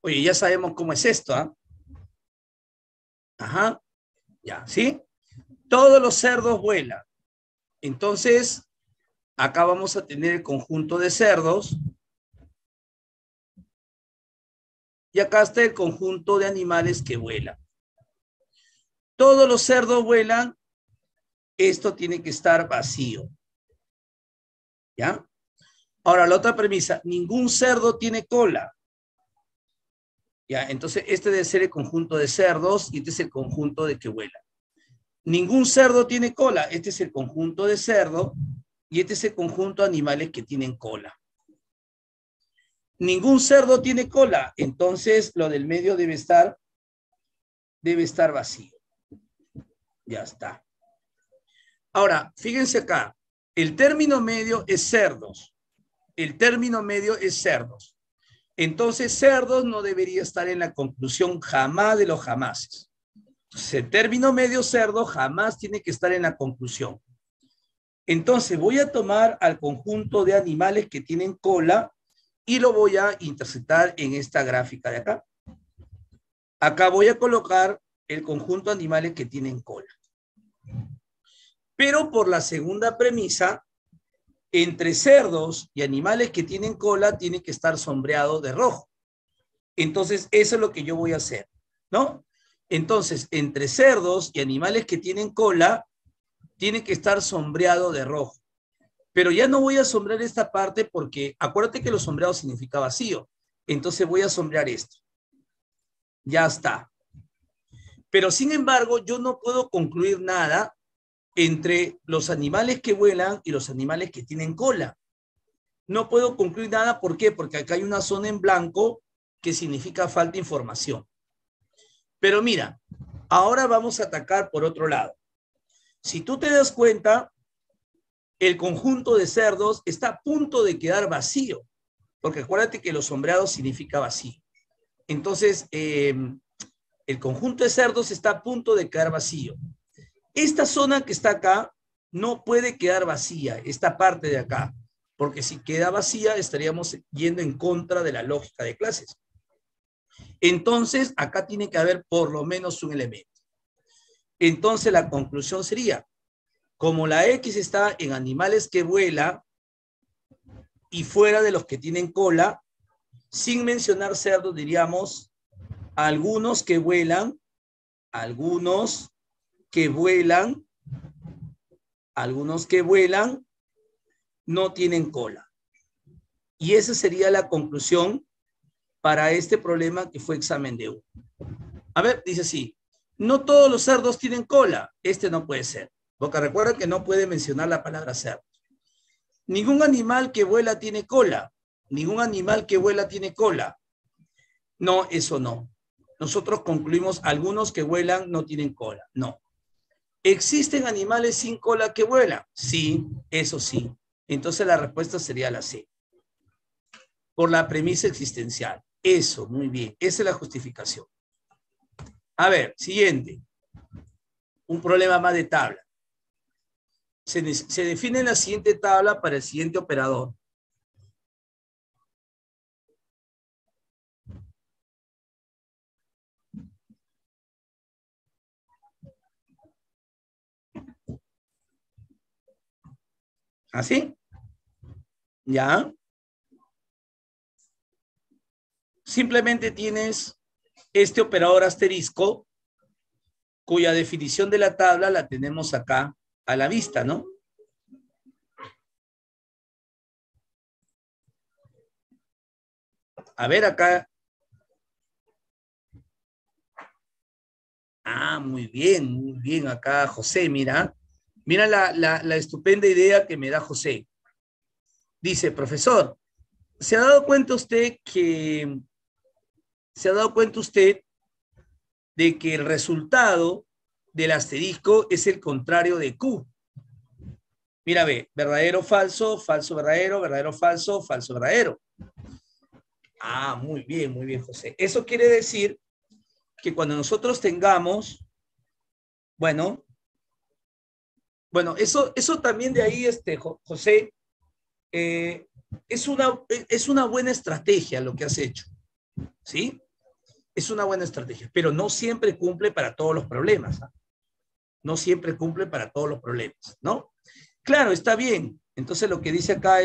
Oye, ya sabemos cómo es esto, ¿ah? Ajá, ya, ¿sí? Todos los cerdos vuelan. Entonces, acá vamos a tener el conjunto de cerdos y acá está el conjunto de animales que vuelan. Todos los cerdos vuelan, esto tiene que estar vacío. ¿Ya? Ahora, la otra premisa, ningún cerdo tiene cola. ¿Ya? Entonces, este debe ser el conjunto de cerdos y este es el conjunto de que vuelan. Ningún cerdo tiene cola, este es el conjunto de cerdo y este es el conjunto de animales que tienen cola. Ningún cerdo tiene cola, entonces lo del medio debe estar vacío. Ya está. Ahora, fíjense acá, el término medio es cerdos. El término medio es cerdos. Entonces, cerdos no debería estar en la conclusión jamás de los jamases. Entonces, el término medio cerdo jamás tiene que estar en la conclusión. Entonces, voy a tomar al conjunto de animales que tienen cola y lo voy a interceptar en esta gráfica de acá. Acá voy a colocar el conjunto de animales que tienen cola. Pero por la segunda premisa, entre cerdos y animales que tienen cola tiene que estar sombreado de rojo. Entonces, eso es lo que yo voy a hacer, ¿no? Entonces, entre cerdos y animales que tienen cola, tiene que estar sombreado de rojo. Pero ya no voy a sombrear esta parte porque acuérdate que lo sombreado significa vacío. Entonces voy a sombrear esto. Ya está. Pero sin embargo, yo no puedo concluir nada entre los animales que vuelan y los animales que tienen cola. No puedo concluir nada, ¿por qué? Porque acá hay una zona en blanco que significa falta de información. Pero mira, ahora vamos a atacar por otro lado. Si tú te das cuenta, el conjunto de cerdos está a punto de quedar vacío, porque acuérdate que los sombreados significa vacío. Entonces, el conjunto de cerdos está a punto de quedar vacío. Esta zona que está acá no puede quedar vacía, esta parte de acá, porque si queda vacía estaríamos yendo en contra de la lógica de clases. Entonces, acá tiene que haber por lo menos un elemento. Entonces, la conclusión sería, como la X está en animales que vuelan y fuera de los que tienen cola, sin mencionar cerdos, diríamos algunos que vuelan, algunos que vuelan no tienen cola. Y esa sería la conclusión para este problema que fue examen de 1. A ver, dice así, no todos los cerdos tienen cola. Este no puede ser, porque recuerda que no puede mencionar la palabra cerdo. Ningún animal que vuela tiene cola. Ningún animal que vuela tiene cola. No, eso no. Nosotros concluimos algunos que vuelan no tienen cola. No. ¿Existen animales sin cola que vuelan? Sí, eso sí. Entonces la respuesta sería la C. Por la premisa existencial. Eso, muy bien. Esa es la justificación. A ver, siguiente. Un problema más de tabla. Se define la siguiente tabla para el siguiente operador. ¿Así? ¿Ya? Simplemente tienes este operador asterisco, cuya definición de la tabla la tenemos acá a la vista, ¿no? A ver acá. Ah, muy bien acá, José, mira. Mira la estupenda idea que me da José. Dice, profesor, ¿se ha dado cuenta usted de que el resultado del asterisco es el contrario de Q? Mira, ve, verdadero, falso, falso, verdadero, verdadero, falso, falso, verdadero. Ah, muy bien, José. Eso quiere decir que cuando nosotros tengamos, bueno, eso también de ahí, José, es una buena estrategia lo que has hecho, ¿sí? Es una buena estrategia, pero no siempre cumple para todos los problemas. ¿Ah? No siempre cumple para todos los problemas, ¿no? Claro, está bien. Entonces lo que dice acá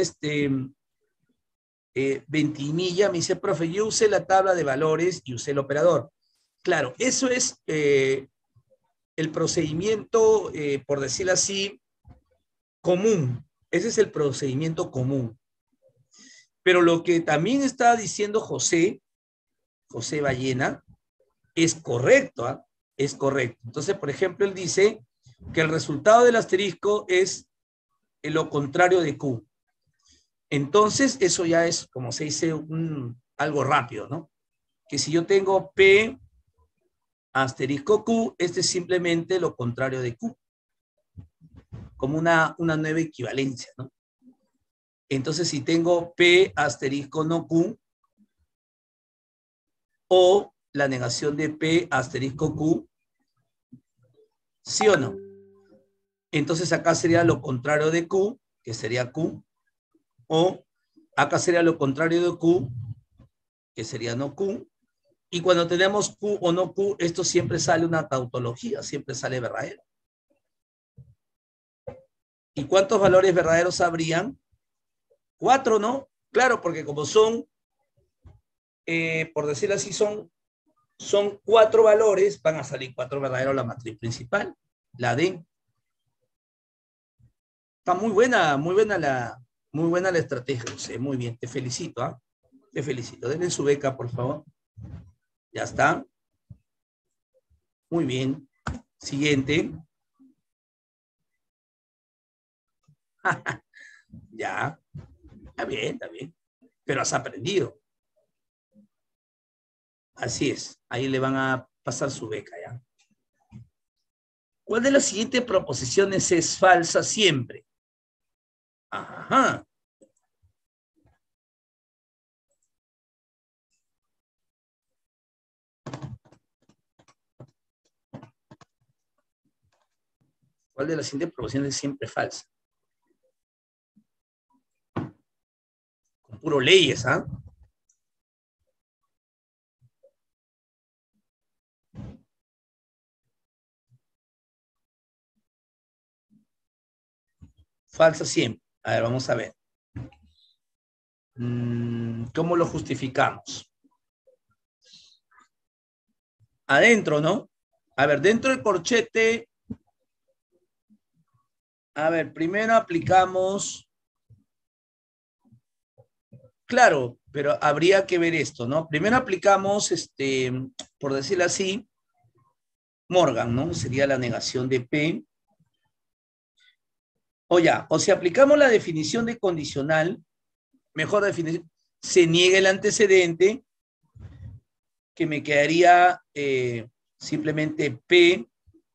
Ventimilla me dice, profe, yo usé la tabla de valores y usé el operador. Claro, eso es el procedimiento, por decirlo así, común. Ese es el procedimiento común. Pero lo que también está diciendo José Ballena, es correcto, ¿eh? Es correcto. Entonces, por ejemplo, él dice que el resultado del asterisco es lo contrario de Q. Entonces, eso ya es, como se dice, algo rápido, ¿no? Que si yo tengo P asterisco Q, este es simplemente lo contrario de Q, como una nueva equivalencia, ¿no? Entonces, si tengo P asterisco no Q, o la negación de P asterisco Q, ¿sí o no? Entonces acá sería lo contrario de Q, que sería Q, o acá sería lo contrario de Q, que sería no Q, y cuando tenemos Q o no Q, esto siempre sale una tautología, siempre sale verdadero. ¿Y cuántos valores verdaderos habrían? 4, ¿no? Claro, porque como son, por decirlo así, son 4 valores, van a salir 4 verdaderos la matriz principal, la D. Está muy buena la estrategia, José. Muy bien, te felicito, ¿ah? Te felicito. Denle su beca, por favor. Ya está. Muy bien. Siguiente. Ya. Está bien, está bien. Pero has aprendido. Así es. Ahí le van a pasar su beca, ¿ya? ¿Cuál de las siguientes proposiciones es falsa siempre? Ajá. ¿Cuál de las siguientes proposiciones es siempre falsa? Con puro leyes, ¿ah? Falsa siempre. A ver, vamos a ver. ¿Cómo lo justificamos? Adentro, ¿no? A ver, dentro del corchete, a ver, primero aplicamos, claro, pero habría que ver esto, ¿no? Primero aplicamos, por decirlo así, Morgan, ¿no? Sería la negación de P. O ya, o si aplicamos la definición de condicional, mejor definición, se niega el antecedente, que me quedaría simplemente P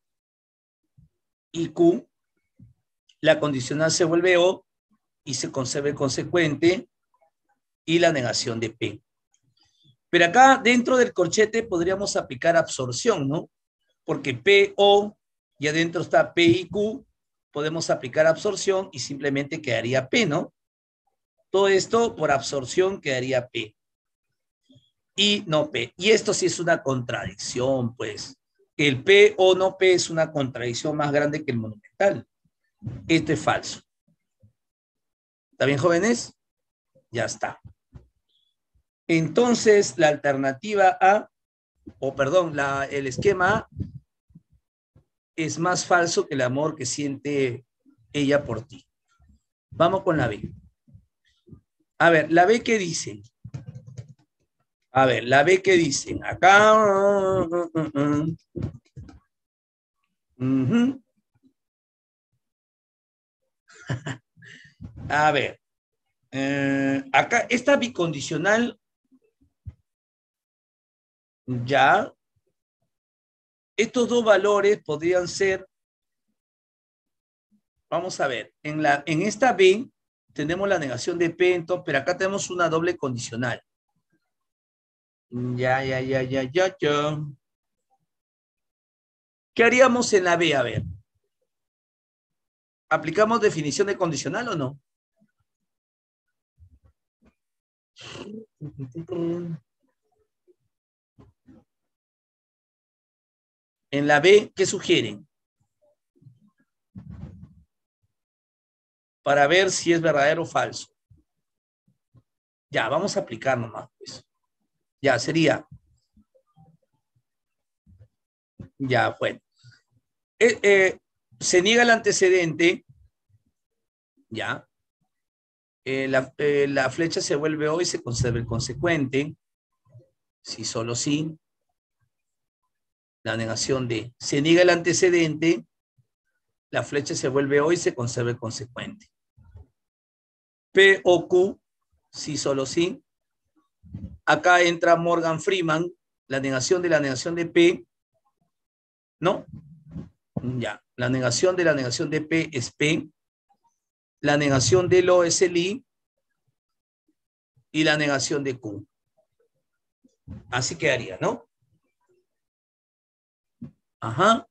y Q, la condicional se vuelve O y se conserva el consecuente y la negación de P. Pero acá dentro del corchete podríamos aplicar absorción, ¿no? Porque P, O, y adentro está P y Q, podemos aplicar absorción y simplemente quedaría P, ¿no? Todo esto por absorción quedaría P. Y no P. Y esto sí es una contradicción, pues. El P o no P es una contradicción más grande que el monumental. Esto es falso. ¿Está bien, jóvenes? Ya está. Entonces, la alternativa A, o perdón, el esquema A es más falso que el amor que siente ella por ti. Vamos con la B. A ver, la B, ¿qué dice? A ver, la B, ¿qué dicen? Acá. A ver. Acá, esta bicondicional, ya. Estos dos valores podrían ser, vamos a ver, en esta B tenemos la negación de P, entonces, pero acá tenemos una doble condicional. Ya. ¿Qué haríamos en la B? A ver. ¿Aplicamos definición de condicional o no? En la B, ¿qué sugieren? Para ver si es verdadero o falso. Ya, vamos a aplicar nomás, pues. Ya, sería. Ya, bueno. Se niega el antecedente, ya. La flecha se vuelve O y se conserva el consecuente. Si solo sí. La negación de. Se niega el antecedente, la flecha se vuelve O y se conserva el consecuente. P o Q, si solo sí. Acá entra Morgan Freeman, la negación de P, ¿no? Ya, la negación de P es P, la negación de lo es el I y la negación de Q. Así quedaría, ¿no? Ajá.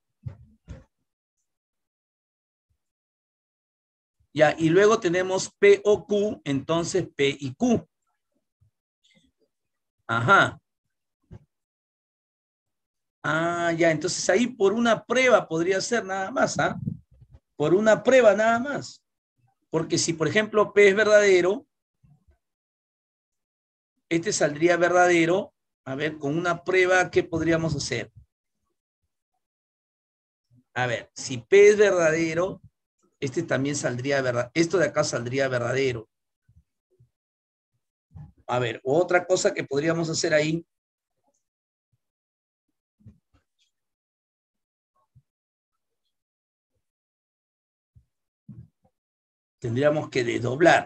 Ya, y luego tenemos P o Q, entonces P y Q. Ajá. Ah, ya, entonces ahí por una prueba podría ser nada más, ¿ah? Por una prueba nada más. Porque si, por ejemplo, P es verdadero, este saldría verdadero. A ver, con una prueba, ¿qué podríamos hacer? A ver, si P es verdadero, este también saldría verdadero. Esto de acá saldría verdadero. A ver, otra cosa que podríamos hacer ahí. Tendríamos que desdoblar.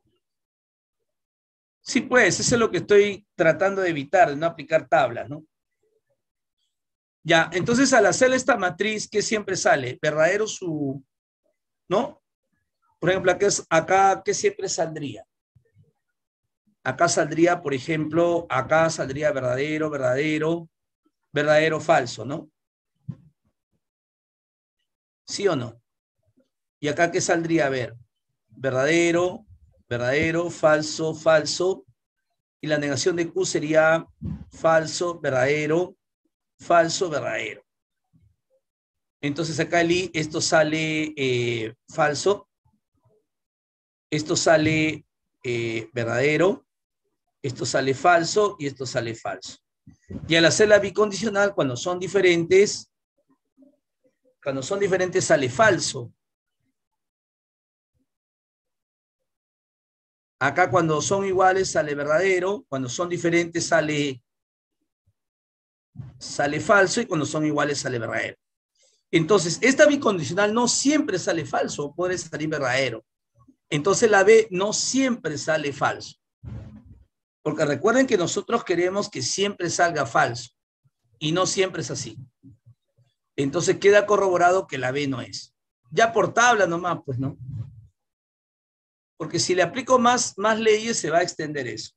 Sí, pues, eso es lo que estoy tratando de evitar, de no aplicar tablas, ¿no? Ya, entonces al hacer esta matriz, ¿qué siempre sale? Verdadero su, ¿no? Por ejemplo, acá ¿qué siempre saldría? Acá saldría, por ejemplo, acá saldría verdadero, verdadero, verdadero, falso, ¿no? ¿Sí o no? Y acá ¿qué saldría? A ver, verdadero, verdadero, falso, falso. Y la negación de Q sería falso, verdadero, falso, verdadero. Entonces acá el I, esto sale falso, esto sale verdadero, esto sale falso y esto sale falso. Y al hacer la bicondicional, cuando son diferentes sale falso. Acá cuando son iguales sale verdadero, cuando son diferentes sale falso y cuando son iguales sale verdadero. Entonces, esta bicondicional no siempre sale falso, puede salir verdadero. Entonces la B no siempre sale falso. Porque recuerden que nosotros queremos que siempre salga falso y no siempre es así. Entonces queda corroborado que la B no es. Ya por tabla nomás, pues, ¿no? Porque si le aplico más leyes se va a extender eso.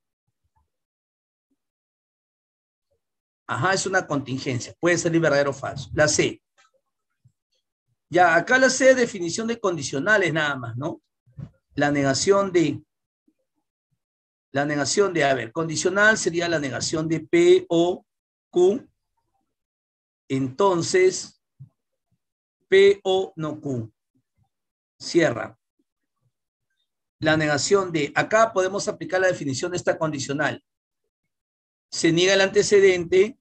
Ajá, es una contingencia. Puede salir verdadero o falso. La C. Ya, acá la C es definición de condicionales nada más, ¿no? La negación de, a ver, condicional sería la negación de P o Q. Entonces, P o no Q. Cierra. La negación de, acá podemos aplicar la definición de esta condicional. Se niega el antecedente,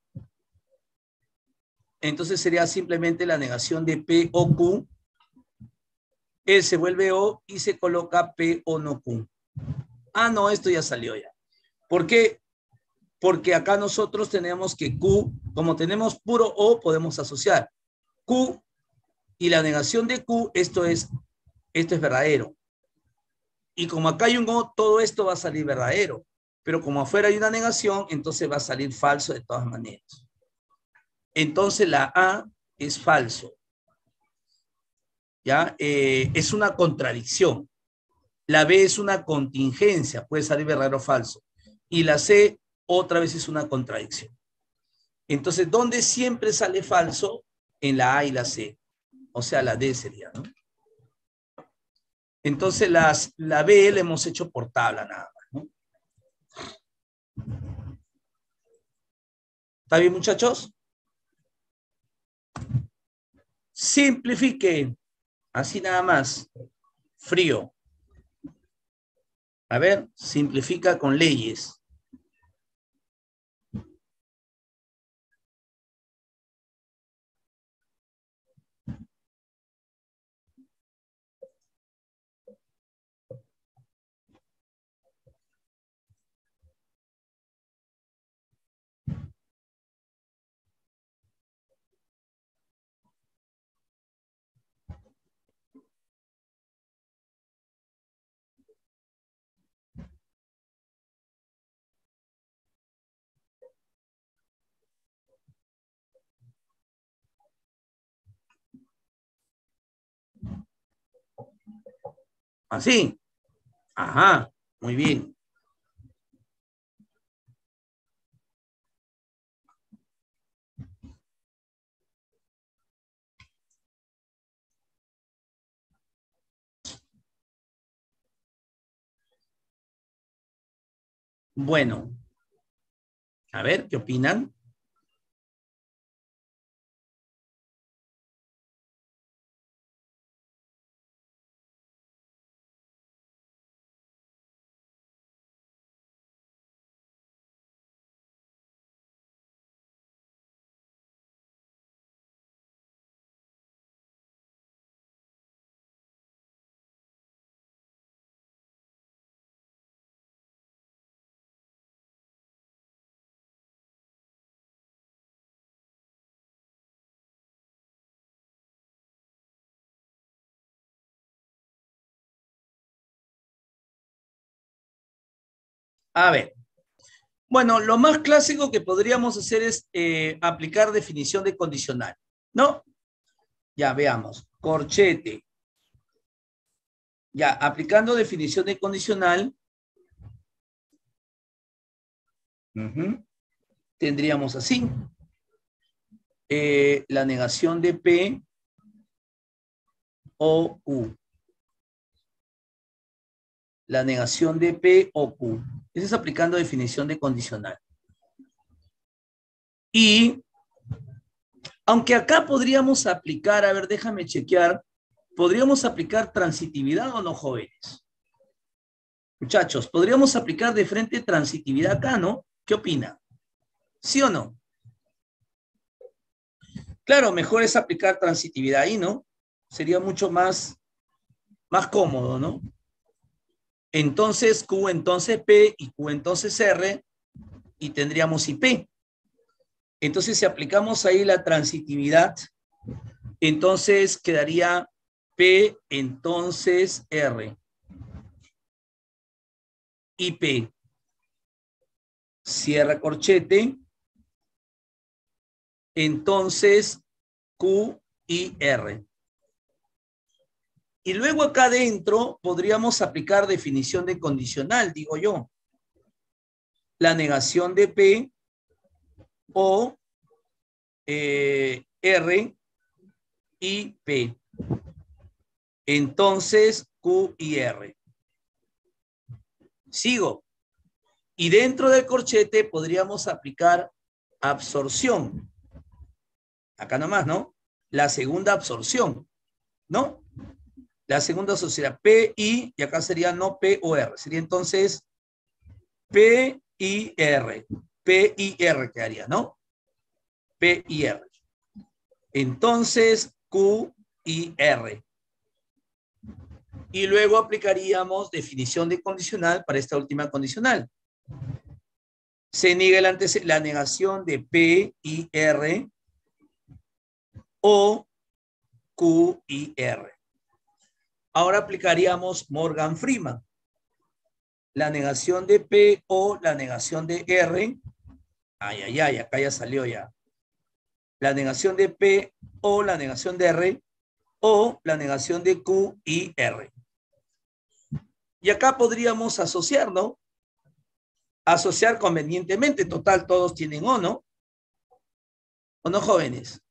entonces sería simplemente la negación de P o Q. Él se vuelve O y se coloca P o no Q. Ah, no, esto ya salió ya. ¿Por qué? Porque acá nosotros tenemos que Q, como tenemos puro O, podemos asociar. Q y la negación de Q, esto es verdadero. Y como acá hay un O, todo esto va a salir verdadero. Pero como afuera hay una negación, entonces va a salir falso de todas maneras. Entonces la A es falso. ¿Ya? Es una contradicción. La B es una contingencia, puede salir verdadero o falso. Y la C otra vez es una contradicción. Entonces, ¿dónde siempre sale falso? En la A y la C. O sea, la D sería, ¿no? Entonces, la B la hemos hecho por tabla nada más, ¿no? ¿Está bien, muchachos? Simplifique. Así nada más. Frío. A ver, simplifica con leyes. Así. Ajá. Muy bien. Bueno. A ver, ¿qué opinan? A ver. Bueno, lo más clásico que podríamos hacer es aplicar definición de condicional, ¿no? Ya veamos. Corchete. Ya, aplicando definición de condicional, tendríamos así. La negación de P o Q. La negación de P o Q. Eso es aplicando definición de condicional. Y, aunque acá podríamos aplicar, a ver, déjame chequear, ¿podríamos aplicar transitividad o no, jóvenes? Muchachos, podríamos aplicar de frente transitividad acá, ¿no? ¿Qué opina? ¿Sí o no? Claro, mejor es aplicar transitividad ahí, ¿no? Sería mucho más cómodo, ¿no? Entonces Q, entonces P y Q, entonces R y tendríamos IP. Entonces si aplicamos ahí la transitividad, entonces quedaría P, entonces R. IP. Cierra corchete. Entonces Q y R. Y luego acá adentro podríamos aplicar definición de condicional, digo yo. La negación de P o R y P. Entonces Q y R. Sigo. Y dentro del corchete podríamos aplicar absorción. Acá nomás, ¿no? La segunda absorción, ¿no? La segunda sociedad P, I, y acá sería no P o R. Sería entonces P, I, R. P, I, R quedaría, ¿no? P, I, R. Entonces Q, I, R. Y luego aplicaríamos definición de condicional para esta última condicional. Se niega la negación de P, I, R o Q, I, R. Ahora aplicaríamos Morgan-Freeman. La negación de P o la negación de R. Ay, ay, ay, acá ya salió ya. La negación de P o la negación de R o la negación de Q y R. Y acá podríamos asociar, ¿no? Asociar convenientemente. Total, todos tienen O, ¿no? ¿O no, jóvenes?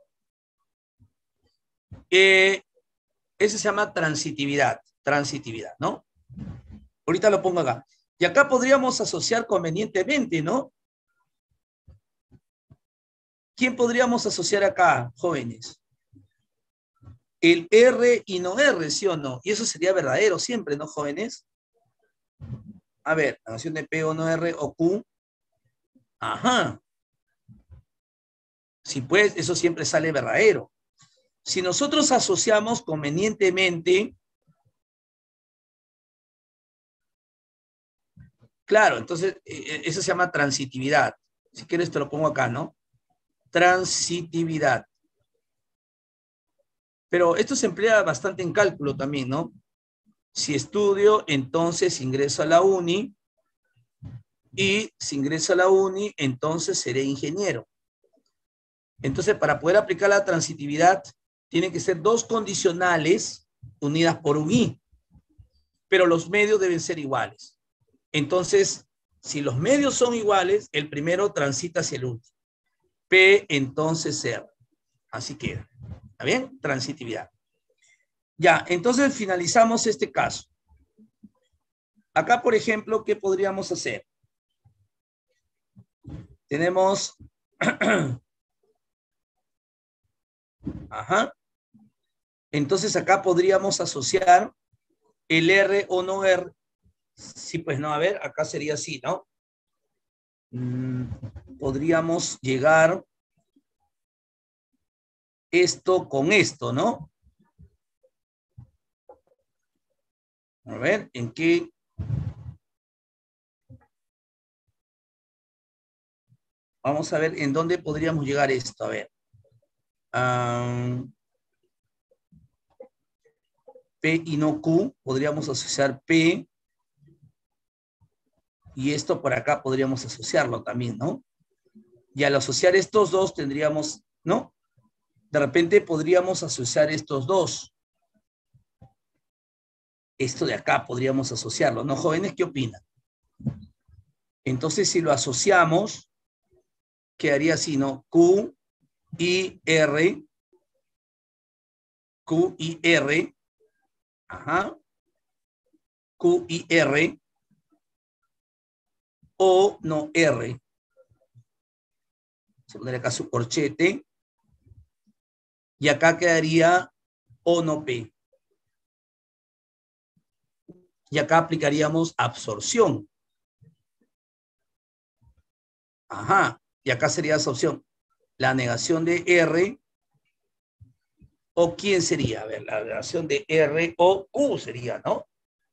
Eso se llama transitividad. Transitividad, ¿no? Ahorita lo pongo acá. Y acá podríamos asociar convenientemente, ¿no? ¿Quién podríamos asociar acá, jóvenes? el R y no R, ¿sí o no? Y eso sería verdadero siempre, ¿no, jóvenes? A ver, la negación de P o no R o Q. Ajá. Si pues, eso siempre sale verdadero. Si nosotros asociamos convenientemente, claro, entonces eso se llama transitividad. Si quieres te lo pongo acá, ¿no? Transitividad. Pero esto se emplea bastante en cálculo también, ¿no? Si estudio, entonces ingreso a la uni, y si ingreso a la uni, entonces seré ingeniero. Entonces, para poder aplicar la transitividad, tienen que ser dos condicionales unidas por un i, pero los medios deben ser iguales. Entonces, si los medios son iguales, el primero transita hacia el último. P, entonces R. Así queda. ¿Está bien? Transitividad. Ya, entonces finalizamos este caso. Acá, por ejemplo, ¿qué podríamos hacer? Tenemos... Ajá. Entonces acá podríamos asociar el R o no R. Sí, pues no, a ver, acá sería así, ¿no? Podríamos llegar esto con esto, ¿no? A ver, ¿en qué? Vamos a ver en dónde podríamos llegar esto, a ver. P y no Q, podríamos asociar P, y esto por acá podríamos asociarlo también, ¿no? Y al asociar estos dos tendríamos, ¿no? De repente podríamos asociar estos dos. Esto de acá podríamos asociarlo, ¿no, jóvenes? ¿Qué opinan? Entonces, si lo asociamos, quedaría así, ¿no? Q y R, Q y R, ajá, Q y R, O no R. Se pondría acá su corchete, y acá quedaría O no P. Y acá aplicaríamos absorción. Ajá, y acá sería esa opción. La negación de R, o quién sería, a ver, la negación de R o Q sería, ¿no?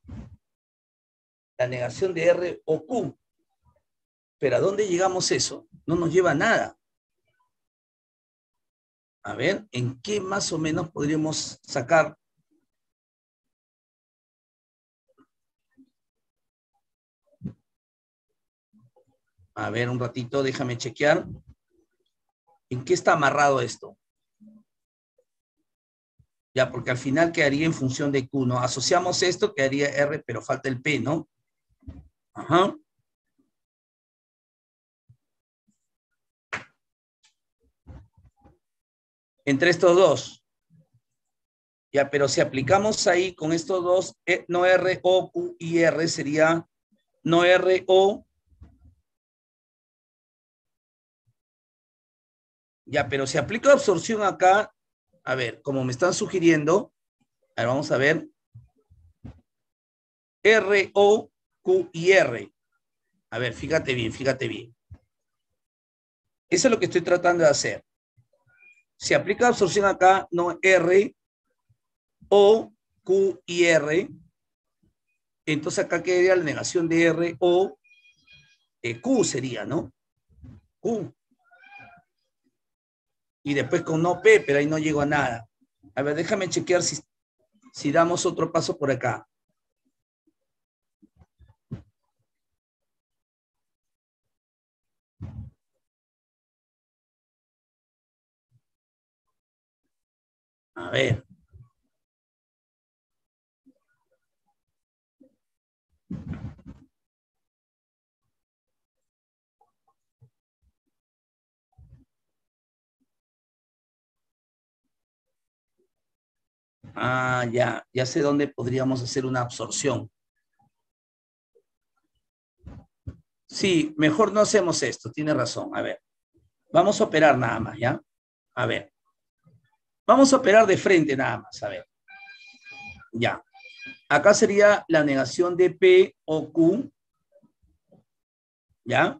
La negación de R o Q. Pero ¿a dónde llegamos eso? No nos lleva a nada. A ver, ¿en qué más o menos podríamos sacar? A ver, un ratito, déjame chequear. ¿En qué está amarrado esto? Ya, porque al final quedaría en función de Q, ¿no? Asociamos esto, quedaría R, pero falta el P, ¿no? Ajá. Entre estos dos. Ya, pero si aplicamos ahí con estos dos, no R, O, Q y R sería no R, O. Ya, pero si aplico absorción acá, a ver, como me están sugiriendo, a ver, vamos a ver. R, O, Q y R. A ver, fíjate bien, fíjate bien. Eso es lo que estoy tratando de hacer. Si aplica absorción acá, no R, O, Q y R, entonces acá quedaría la negación de R, O, Q sería, ¿no? Q. Y después con no P, pero ahí no llego a nada. A ver, déjame chequear si damos otro paso por acá. A ver. Ah, ya sé dónde podríamos hacer una absorción. Sí, mejor no hacemos esto, tiene razón. A ver, vamos a operar nada más, ¿ya? A ver. Vamos a operar de frente nada más, a ver. Ya. Acá sería la negación de P o Q, ¿ya?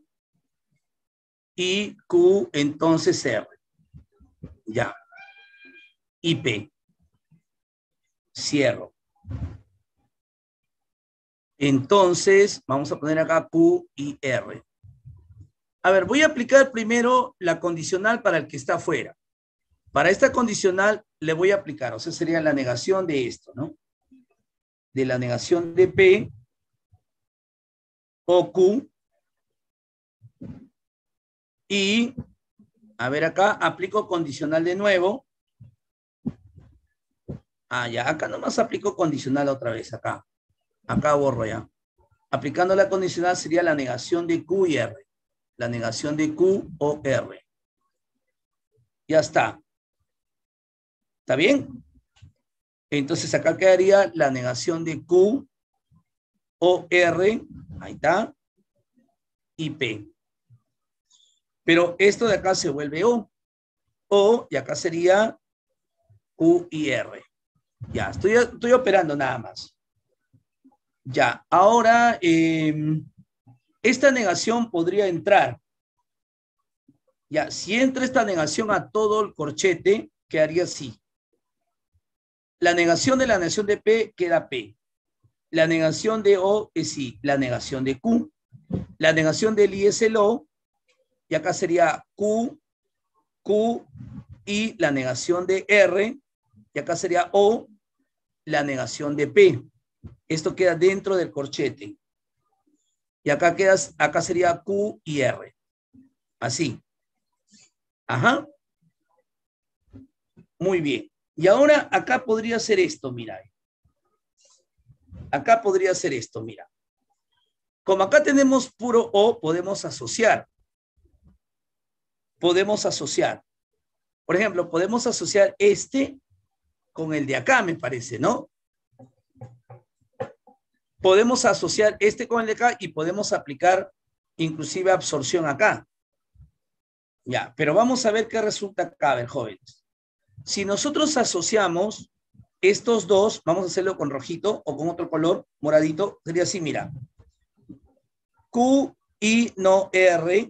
Y Q entonces R, ya. Y P. Cierro. Entonces, vamos a poner acá Q y R. A ver, voy a aplicar primero la condicional para el que está afuera. Para esta condicional le voy a aplicar, o sea, sería la negación de esto, ¿no? De la negación de P o Q. Y, a ver acá, aplico condicional de nuevo. Ah, ya, acá nomás aplico condicional otra vez, acá. Acá borro ya. Aplicando la condicional sería la negación de Q y R. La negación de Q o R. Ya está. ¿Está bien? Entonces acá quedaría la negación de Q o R. Ahí está. Y P. Pero esto de acá se vuelve O. O y acá sería Q y R. Ya, estoy operando nada más. Ya, ahora esta negación podría entrar. Ya, si entra esta negación a todo el corchete, quedaría así. La negación de la negación de P queda P. La negación de O es I. La negación de Q. La negación del I es el O. Y acá sería Q, Q y la negación de R. Y acá sería O, la negación de P. Esto queda dentro del corchete. Y acá sería Q y R. Así. Ajá. Muy bien. Y ahora acá podría ser esto, mira. Acá podría ser esto, mira. Como acá tenemos puro O, podemos asociar. Podemos asociar. Por ejemplo, podemos asociar este con el de acá, me parece, ¿no? Podemos asociar este con el de acá y podemos aplicar inclusive absorción acá. Ya, pero vamos a ver qué resulta acá, a ver, jóvenes. Si nosotros asociamos estos dos, vamos a hacerlo con rojito o con otro color, moradito, sería así, mira. Q y no R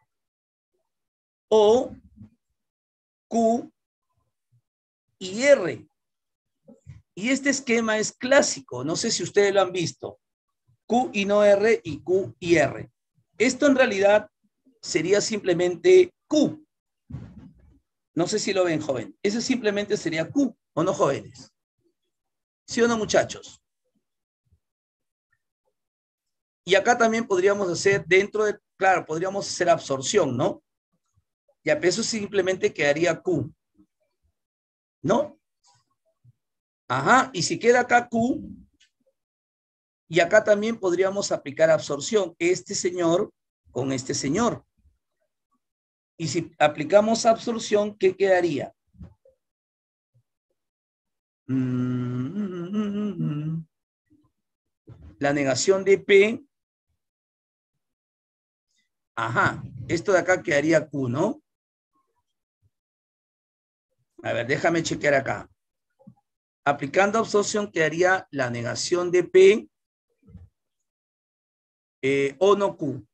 o Q y R. Y este esquema es clásico, no sé si ustedes lo han visto. Q y no R y Q y R. Esto en realidad sería simplemente Q. No sé si lo ven, joven. Ese simplemente sería Q, ¿o no, jóvenes? ¿Sí o no, muchachos? Y acá también podríamos hacer dentro de, claro, podríamos hacer absorción, ¿no? Y a eso simplemente quedaría Q, ¿no? Ajá, y si queda acá Q, y acá también podríamos aplicar absorción, este señor con este señor. Y si aplicamos absorción, ¿qué quedaría? La negación de P. Ajá, esto de acá quedaría Q, ¿no? A ver, déjame chequear acá. Aplicando absorción quedaría la negación de P o no Q.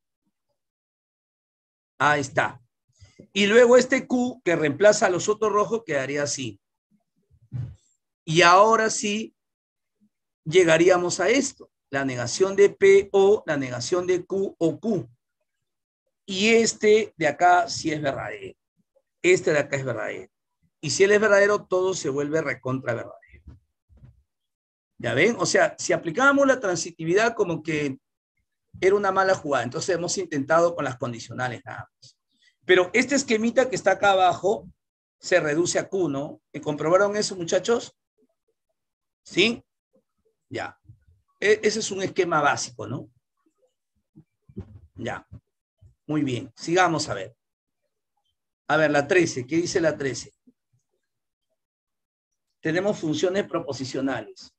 Ahí está. Y luego este Q que reemplaza a los otros rojos quedaría así. Y ahora sí llegaríamos a esto. La negación de P o la negación de Q o Q. Y este de acá sí es verdadero. Este de acá es verdadero. Y si él es verdadero, todo se vuelve recontra verdadero. ¿Ya ven? O sea, si aplicábamos la transitividad como que era una mala jugada, entonces hemos intentado con las condicionales nada más. Pero este esquemita que está acá abajo se reduce a Q, ¿no? ¿Comprobaron eso, muchachos? ¿Sí? Ya. Ese es un esquema básico, ¿no? Ya. Muy bien. Sigamos a ver. A ver, la 13. ¿Qué dice la 13? Tenemos funciones proposicionales.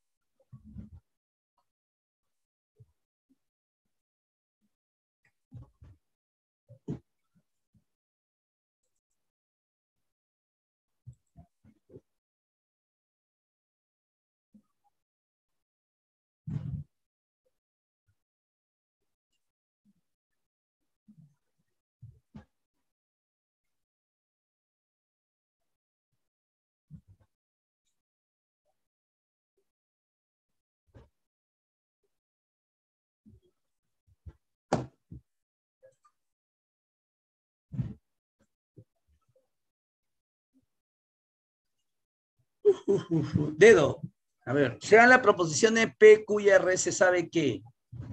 Dedo. A ver, sean las proposiciones P, Q y R, se sabe que.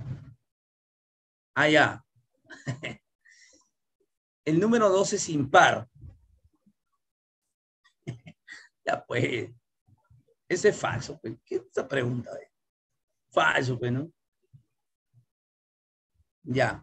Ah, ya. El número 2 es impar. Ya, pues. Ese es falso, pues. ¿Qué es esa pregunta? Falso, pues, ¿no? Ya.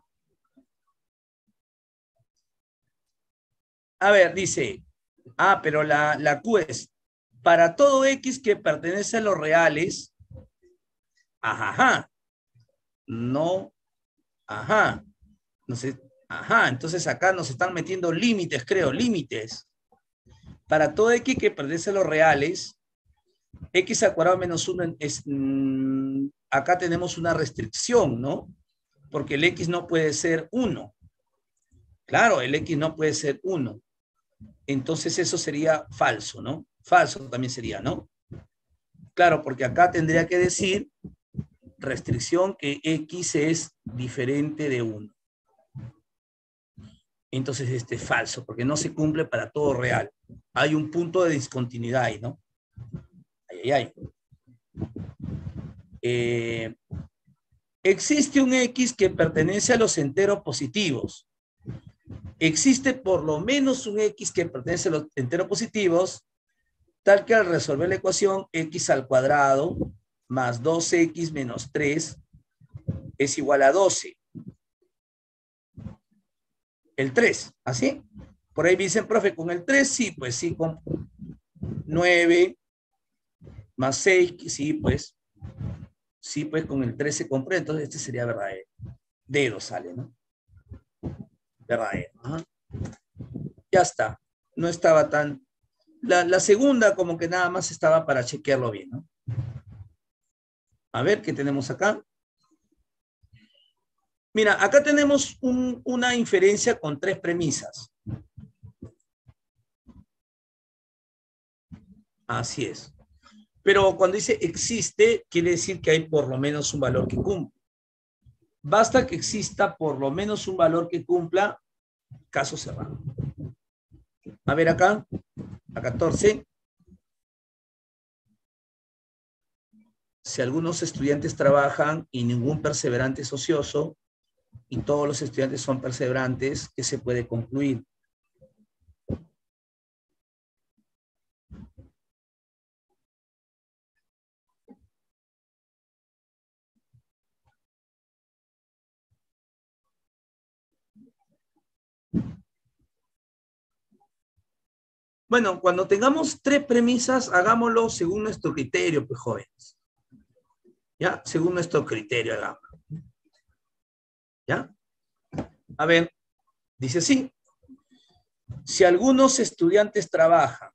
A ver, dice. Ah, pero la Q es. Para todo X que pertenece a los reales. Ajá. No. Ajá. No sé. Ajá. Entonces acá nos están metiendo límites, creo. Límites. Para todo X que pertenece a los reales. X al cuadrado menos 1 es, acá tenemos una restricción, ¿no? Porque el X no puede ser 1. Claro, el X no puede ser 1. Entonces eso sería falso, ¿no? Falso también sería, ¿no? Claro, porque acá tendría que decir restricción que X es diferente de 1. Entonces este es falso, porque no se cumple para todo real. Hay un punto de discontinuidad ahí, ¿no? Existe un X que pertenece a los enteros positivos. Existe por lo menos un X que pertenece a los enteros positivos, tal que al resolver la ecuación X al cuadrado más 2X menos 3 es igual a 12. El 3, ¿así? Por ahí dicen, profe, con el 3 sí, pues sí, con 9 más 6, sí, pues con el 3 se comprende, entonces este sería verdadero. Dedo sale, ¿no? Verdadero. Ajá. Ya está. No estaba tan... La segunda como que nada más estaba para chequearlo bien, ¿no? A ver, ¿qué tenemos acá? Mira, acá tenemos una inferencia con 3 premisas. Así es. Pero cuando dice existe, quiere decir que hay por lo menos un valor que cumpla. Basta que exista por lo menos un valor que cumpla, caso cerrado. A ver acá, a 14. Si algunos estudiantes trabajan y ningún perseverante es ocioso, y todos los estudiantes son perseverantes, ¿qué se puede concluir? Bueno, cuando tengamos 3 premisas, hagámoslo según nuestro criterio, pues jóvenes. ¿Ya? Según nuestro criterio, hagámoslo. ¿Ya? A ver, dice así. Si algunos estudiantes trabajan,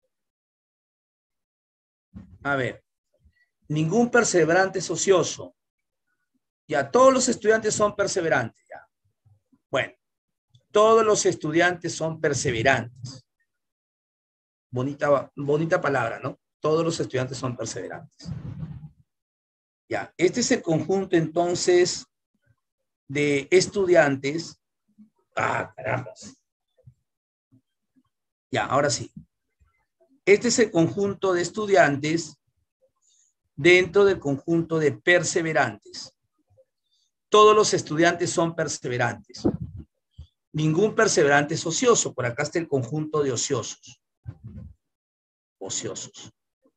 a ver, ningún perseverante es ocioso. Ya, todos los estudiantes son perseverantes. Ya. Bueno, todos los estudiantes son perseverantes. Bonita palabra, ¿no? Todos los estudiantes son perseverantes. Ya, este es el conjunto entonces de estudiantes. Ah, caramba. Ya, ahora sí. Este es el conjunto de estudiantes dentro del conjunto de perseverantes. Todos los estudiantes son perseverantes. Ningún perseverante es ocioso. Por acá está el conjunto de ociosos. Ociosos.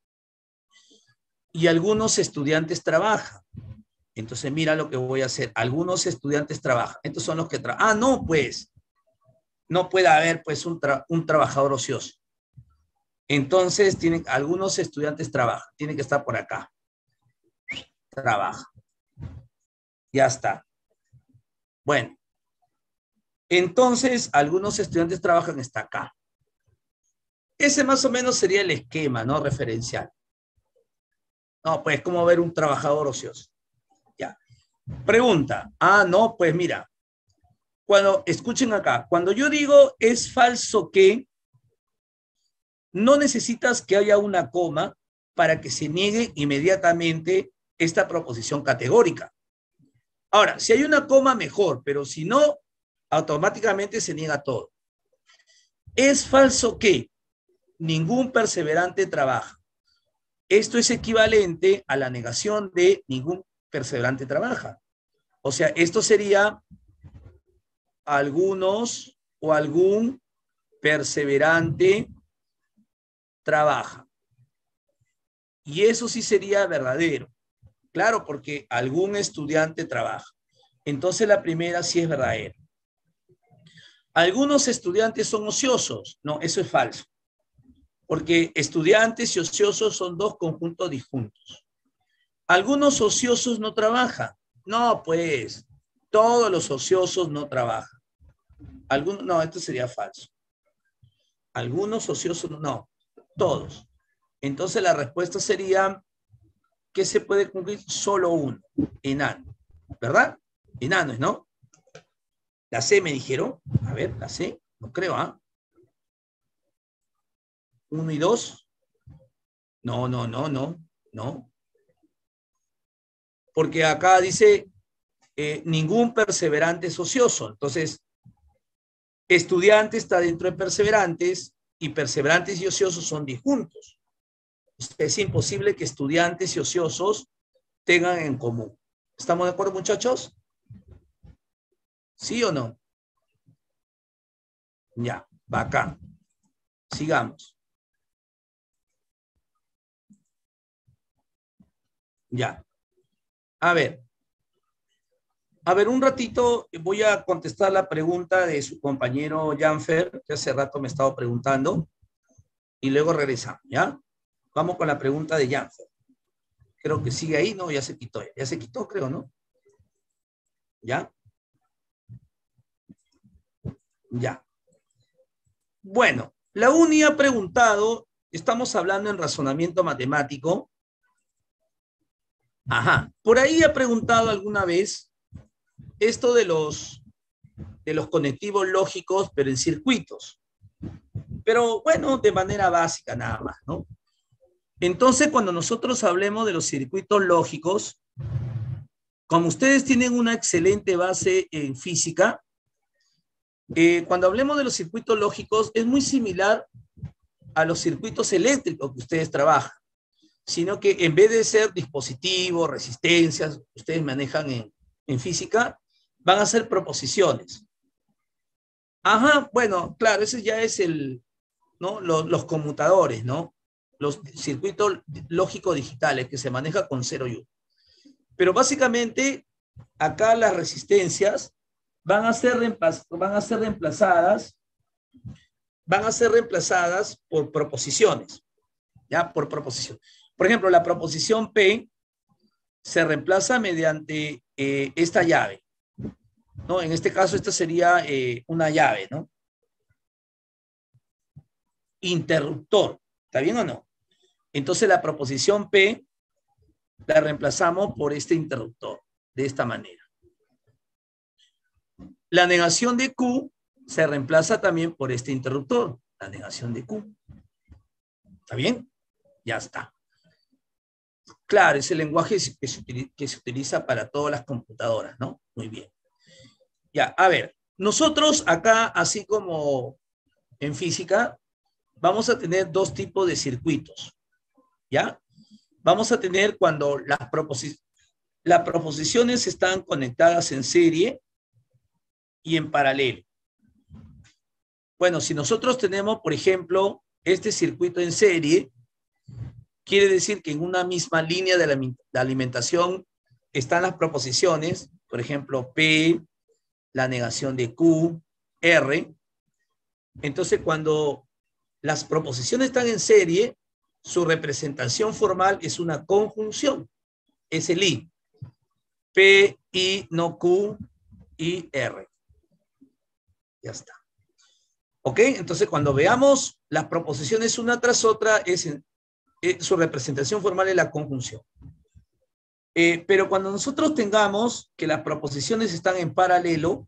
Y algunos estudiantes trabajan. Entonces mira lo que voy a hacer. Algunos estudiantes trabajan. Estos son los que trabajan. Ah, no, pues. No puede haber pues un trabajador ocioso. Entonces algunos estudiantes trabajan. Tiene que estar por acá. Trabaja. Ya está. Bueno. Entonces, algunos estudiantes trabajan hasta acá. Ese más o menos sería el esquema, ¿no? Referencial. No, pues, ¿cómo ver un trabajador ocioso? Ya. Pregunta. Ah, no, pues mira. Escuchen acá. Cuando yo digo es falso que, no necesitas que haya una coma para que se niegue inmediatamente esta proposición categórica. Ahora, si hay una coma, mejor, pero si no, automáticamente se niega todo. Es falso que ningún perseverante trabaja. Esto es equivalente a la negación de ningún perseverante trabaja. O sea, esto sería algunos o algún perseverante trabaja. Y eso sí sería verdadero. Claro, porque algún estudiante trabaja. Entonces la primera sí es verdadera. Algunos estudiantes son ociosos. No, eso es falso. Porque estudiantes y ociosos son dos conjuntos disjuntos. Algunos ociosos no trabajan. No, pues, todos los ociosos no trabajan. Algunos, no, esto sería falso. Algunos ociosos, no, todos. Entonces la respuesta sería que se puede cumplir solo uno, enano, ¿verdad? Enanos, ¿no? La C me dijeron, a ver, la C, no creo, ¿ah? 1 y 2, no, no, no, no, no. Porque acá dice, ningún perseverante es ocioso. Entonces, estudiante está dentro de perseverantes y perseverantes y ociosos son disjuntos. Es imposible que estudiantes y ociosos tengan en común. ¿Estamos de acuerdo, muchachos? ¿Sí o no? Ya, bacán. Sigamos. Ya. A ver. A ver, un ratito voy a contestar la pregunta de su compañero Janfer, que hace rato me estaba preguntando, y luego regresamos, ¿ya? Vamos con la pregunta de Janfer. Creo que sigue ahí, ¿no? Ya se quitó, creo, ¿no? ¿Ya? Ya. Bueno, la UNI ha preguntado, estamos hablando en razonamiento matemático. Ajá. Por ahí ha preguntado alguna vez esto de los conectivos lógicos, pero en circuitos. Pero bueno, de manera básica nada más, ¿no? Entonces, cuando nosotros hablemos de los circuitos lógicos, como ustedes tienen una excelente base en física, cuando hablemos de los circuitos lógicos es muy similar a los circuitos eléctricos que ustedes trabajan, sino que en vez de ser dispositivos, resistencias, ustedes manejan en física, van a ser proposiciones. Ajá, bueno, claro, ese ya es ¿no? Los conmutadores, ¿no? Los circuitos lógicos digitales que se maneja con 0 y 1. Pero básicamente, acá las resistencias van a ser reemplazadas por proposiciones, ¿ya? Por proposición. Por ejemplo, la proposición P se reemplaza mediante esta llave, ¿no? En este caso, esta sería una llave, ¿no? Interruptor, ¿está bien o no? Entonces, la proposición P la reemplazamos por este interruptor, de esta manera. La negación de Q se reemplaza también por este interruptor, la negación de Q. ¿Está bien? Ya está. Claro, es el lenguaje que se utiliza para todas las computadoras, ¿no? Muy bien. Ya, a ver, nosotros acá, así como en física, vamos a tener dos tipos de circuitos, ¿ya? Vamos a tener cuando las proposiciones están conectadas en serie y en paralelo. Bueno, si nosotros tenemos, por ejemplo, este circuito en serie, quiere decir que en una misma línea de la alimentación están las proposiciones, por ejemplo, P, la negación de Q, R. Entonces, cuando las proposiciones están en serie, su representación formal es una conjunción, es el I. P, I, no Q, I, R. Ya está. ¿Ok? Entonces, cuando veamos las proposiciones una tras otra, su representación formal es la conjunción. Pero cuando nosotros tengamos que las proposiciones están en paralelo,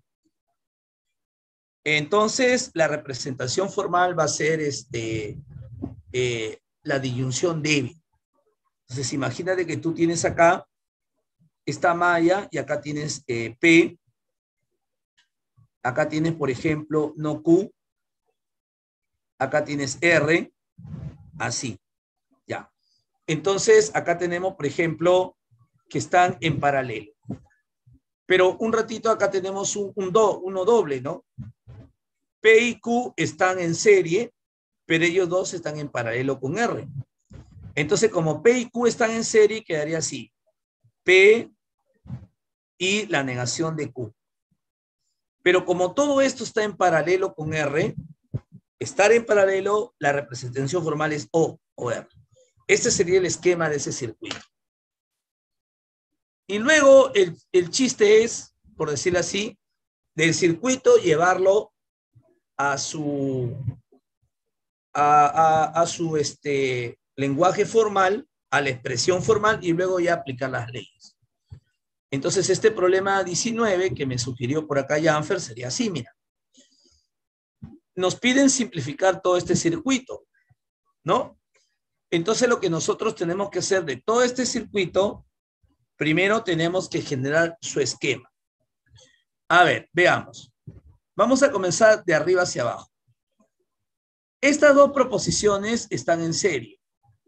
entonces la representación formal va a ser la disyunción débil. Entonces, imagínate que tú tienes acá esta malla y acá tienes P, acá tienes, por ejemplo, no Q, acá tienes R, así, ya. Entonces, acá tenemos, por ejemplo, que están en paralelo. Pero un ratito acá tenemos uno doble, ¿no? P y Q están en serie, pero ellos dos están en paralelo con R. Entonces, como P y Q están en serie, quedaría así. P y la negación de Q. Pero como todo esto está en paralelo con R, estar en paralelo, la representación formal es O o R. Este sería el esquema de ese circuito. Y luego el chiste es, por decirlo así, del circuito llevarlo a su, lenguaje formal, a la expresión formal y luego ya aplicar las leyes. Entonces, este problema 19 que me sugirió por acá Janfer sería así, mira. Nos piden simplificar todo este circuito, ¿no? Entonces, lo que nosotros tenemos que hacer de todo este circuito, primero tenemos que generar su esquema. A ver, veamos. Vamos a comenzar de arriba hacia abajo. Estas dos proposiciones están en serie,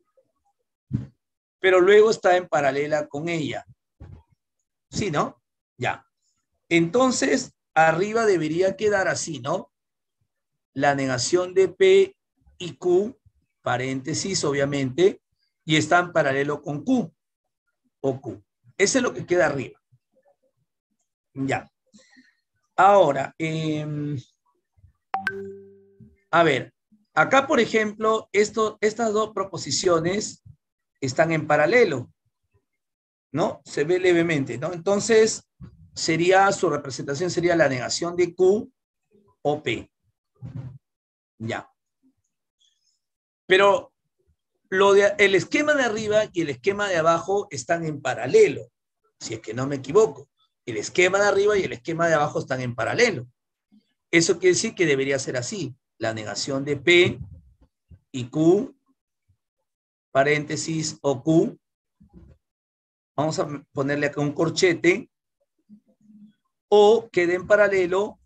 pero luego está en paralela con ella. ¿Sí, no? Ya. Entonces, arriba debería quedar así, ¿no? La negación de P y Q, paréntesis, obviamente, y está en paralelo con Q o Q. Eso es lo que queda arriba. Ya. Ahora, a ver, acá, por ejemplo, estas dos proposiciones están en paralelo, ¿no? Se ve levemente, ¿no? Entonces, su representación sería la negación de Q o P. Ya. Pero el esquema de arriba y el esquema de abajo están en paralelo, si es que no me equivoco. El esquema de arriba y el esquema de abajo están en paralelo. Eso quiere decir que debería ser así. La negación de P y Q, paréntesis, o Q. Vamos a ponerle acá un corchete. O quede en paralelo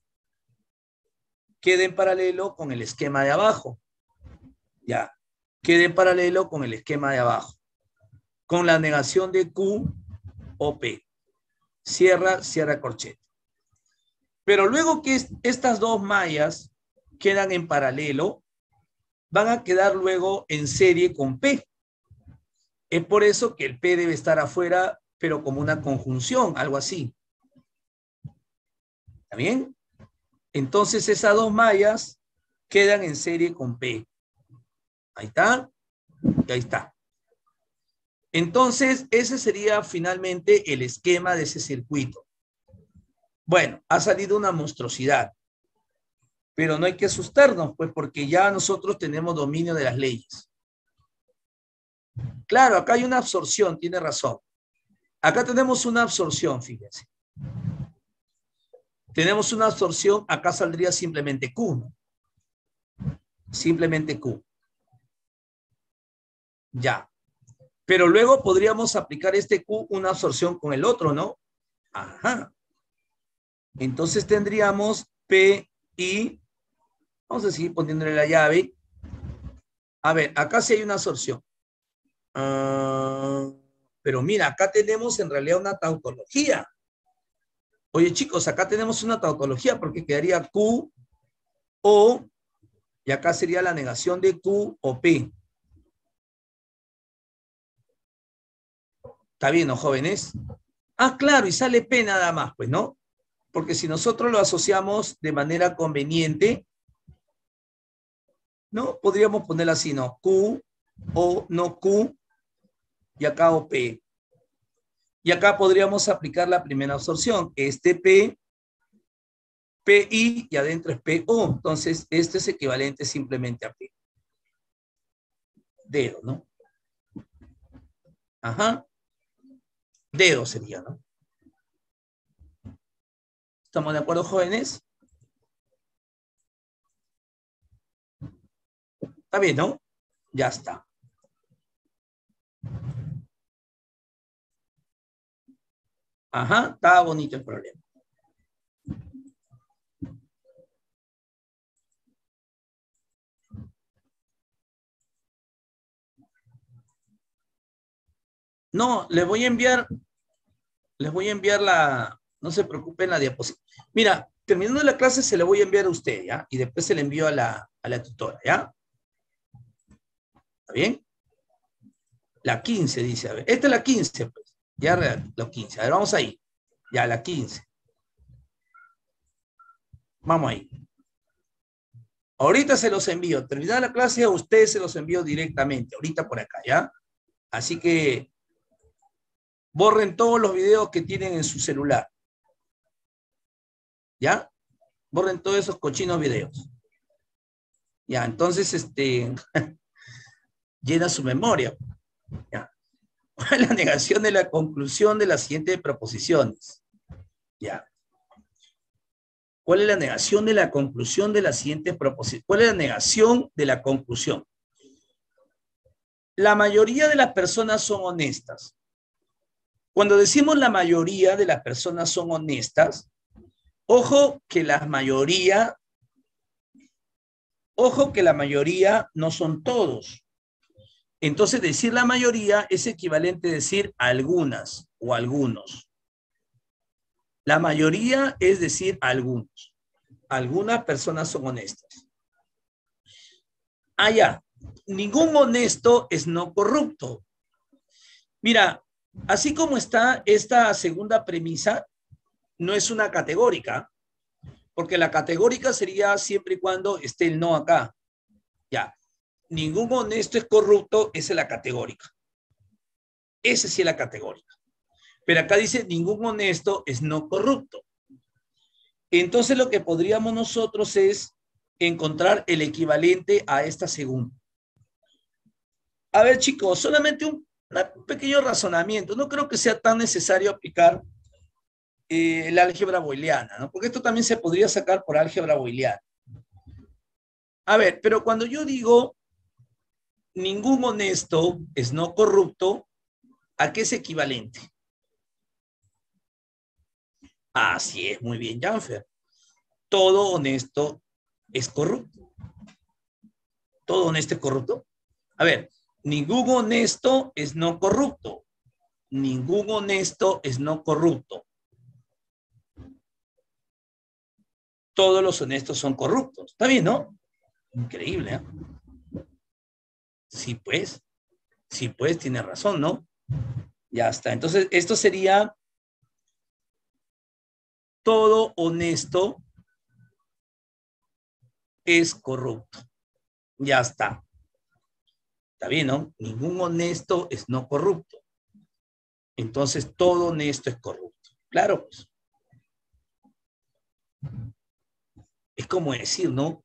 con el esquema de abajo. Ya. Quede en paralelo con el esquema de abajo. Con la negación de Q o P. Cierra corchete. Pero luego que estas dos mallas quedan en paralelo, van a quedar luego en serie con P. Es por eso que el P debe estar afuera, pero como una conjunción, algo así. ¿Está bien? Entonces esas dos mallas quedan en serie con P. Ahí está. Y ahí está. Entonces, ese sería finalmente el esquema de ese circuito. Bueno, ha salido una monstruosidad, pero no hay que asustarnos, pues, porque ya nosotros tenemos dominio de las leyes. Claro, acá hay una absorción, tiene razón. Acá tenemos una absorción, fíjense. Tenemos una absorción, acá saldría simplemente Q, ¿no? Simplemente Q. Ya. Pero luego podríamos aplicar este Q una absorción con el otro, ¿no? Ajá. Entonces tendríamos P y, vamos a seguir poniéndole la llave. A ver, acá sí hay una absorción. Pero mira, acá tenemos en realidad una tautología. Oye, chicos, acá tenemos una tautología porque quedaría Q o, y acá sería la negación de Q o P. ¿Está bien, no, jóvenes? Ah, claro, y sale P nada más, pues, ¿no? Porque si nosotros lo asociamos de manera conveniente, ¿no? Podríamos ponerlo así, ¿no? Q o no Q y acá o P. Y acá podríamos aplicar la primera absorción. Este P, PI y adentro es PO. Entonces, este es equivalente simplemente a P. Dedo, ¿no? Ajá. Dedo sería, ¿no? ¿Estamos de acuerdo, jóvenes? Está bien, ¿no? Ya está. Ajá, está bonito el problema. No, les voy a enviar no se preocupen, la diapositiva. Mira, terminando la clase se la voy a enviar a usted, ¿ya? Y después se la envío a la tutora, ¿ya? ¿Está bien? La 15 dice, a ver, esta es la 15, pues. Ya, los 15. A ver, vamos ahí. Ya, la 15. Vamos ahí. Ahorita se los envío. Terminada la clase, a ustedes se los envío directamente. Ahorita por acá, ¿ya? Así que borren todos los videos que tienen en su celular. ¿Ya? Borren todos esos cochinos videos. Ya, entonces, llena su memoria. ¿Ya? ¿Cuál es la negación de la conclusión de las siguientes proposiciones? ¿Ya? ¿Cuál es la negación de la conclusión de las siguientes proposiciones? ¿Cuál es la negación de la conclusión? La mayoría de las personas son honestas. Cuando decimos la mayoría de las personas son honestas, ojo que la mayoría no son todos. Entonces, decir la mayoría es equivalente a decir algunas o algunos. La mayoría es decir algunos. Algunas personas son honestas. Ah, ya. Ningún honesto es no corrupto. Mira, así como está esta segunda premisa, no es una categórica, porque la categórica sería siempre y cuando esté el no acá. Ya. Ningún honesto es corrupto, esa es la categórica. Esa sí es la categórica. Pero acá dice ningún honesto es no corrupto. Entonces lo que podríamos nosotros es encontrar el equivalente a esta segunda. A ver, chicos, solamente un pequeño razonamiento. No creo que sea tan necesario aplicar el álgebra booleana, ¿no? Porque esto también se podría sacar por álgebra booleana. A ver, pero cuando yo digo ningún honesto es no corrupto, ¿a qué es equivalente? Así es, muy bien, Janfer. Todo honesto es corrupto. ¿Todo honesto es corrupto? A ver, ningún honesto es no corrupto. Ningún honesto es no corrupto. Todos los honestos son corruptos. ¿Está bien, no? Increíble, ¿eh? Sí, pues. Sí, pues, tiene razón, ¿no? Ya está. Entonces, esto sería todo honesto es corrupto. Ya está. Está bien, ¿no? Ningún honesto es no corrupto. Entonces, todo honesto es corrupto. Claro, pues. Es como decir, ¿no?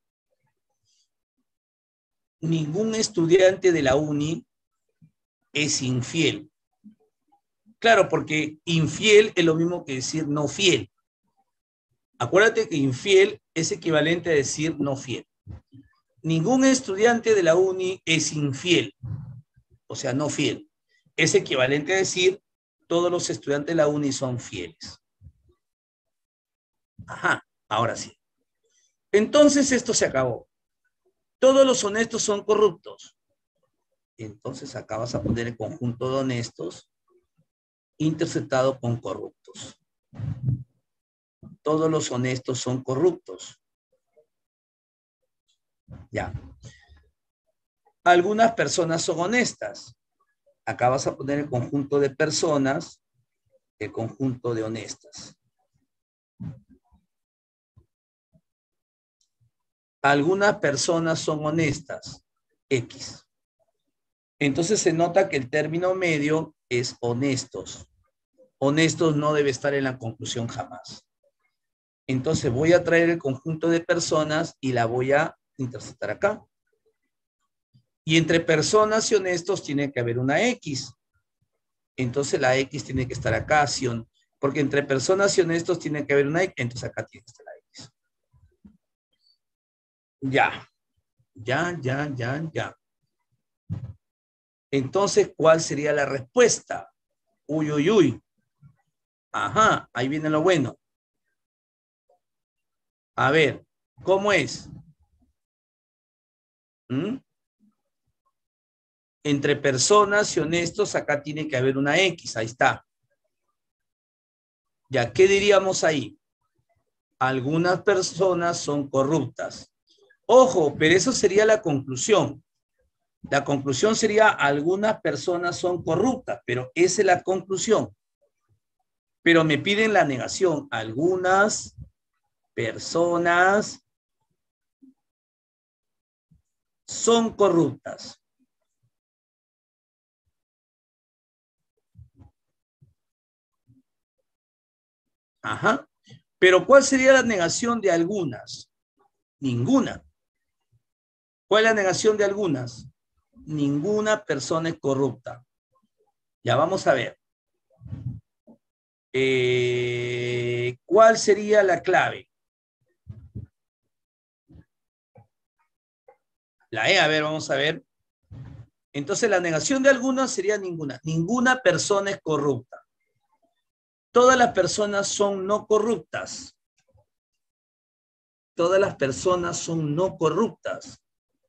Ningún estudiante de la uni es infiel. Claro, porque infiel es lo mismo que decir no fiel. Acuérdate que infiel es equivalente a decir no fiel. Ningún estudiante de la uni es infiel, o sea, no fiel. Es equivalente a decir todos los estudiantes de la uni son fieles. Ajá, ahora sí. Entonces esto se acabó. Todos los honestos son corruptos. Entonces acá vas a poner el conjunto de honestos interceptado con corruptos. Todos los honestos son corruptos. Ya. Algunas personas son honestas. Acá vas a poner el conjunto de personas, el conjunto de honestas. Algunas personas son honestas. X. Entonces se nota que el término medio es honestos. Honestos no debe estar en la conclusión jamás. Entonces voy a traer el conjunto de personas y la voy a interceptar acá. Y entre personas y honestos tiene que haber una X. Entonces la X tiene que estar acá, porque entre personas y honestos tiene que haber una X. Entonces acá tiene que estar la X. Ya. Ya. Entonces, ¿cuál sería la respuesta? Uy. Ajá, ahí viene lo bueno. A ver, ¿cómo es? ¿Mm? Entre personas y honestos, acá tiene que haber una X, ahí está. Ya, ¿qué diríamos ahí? Algunas personas son corruptas. Ojo, pero eso sería la conclusión. La conclusión sería algunas personas son corruptas, pero esa es la conclusión. Pero me piden la negación. Algunas personas son corruptas. Ajá. Pero ¿cuál sería la negación de algunas? Ninguna. ¿Cuál es la negación de algunas? Ninguna persona es corrupta. Ya vamos a ver. ¿Cuál sería la clave? La E, a ver, vamos a ver. Entonces la negación de algunas sería ninguna. Ninguna persona es corrupta. Todas las personas son no corruptas. Todas las personas son no corruptas.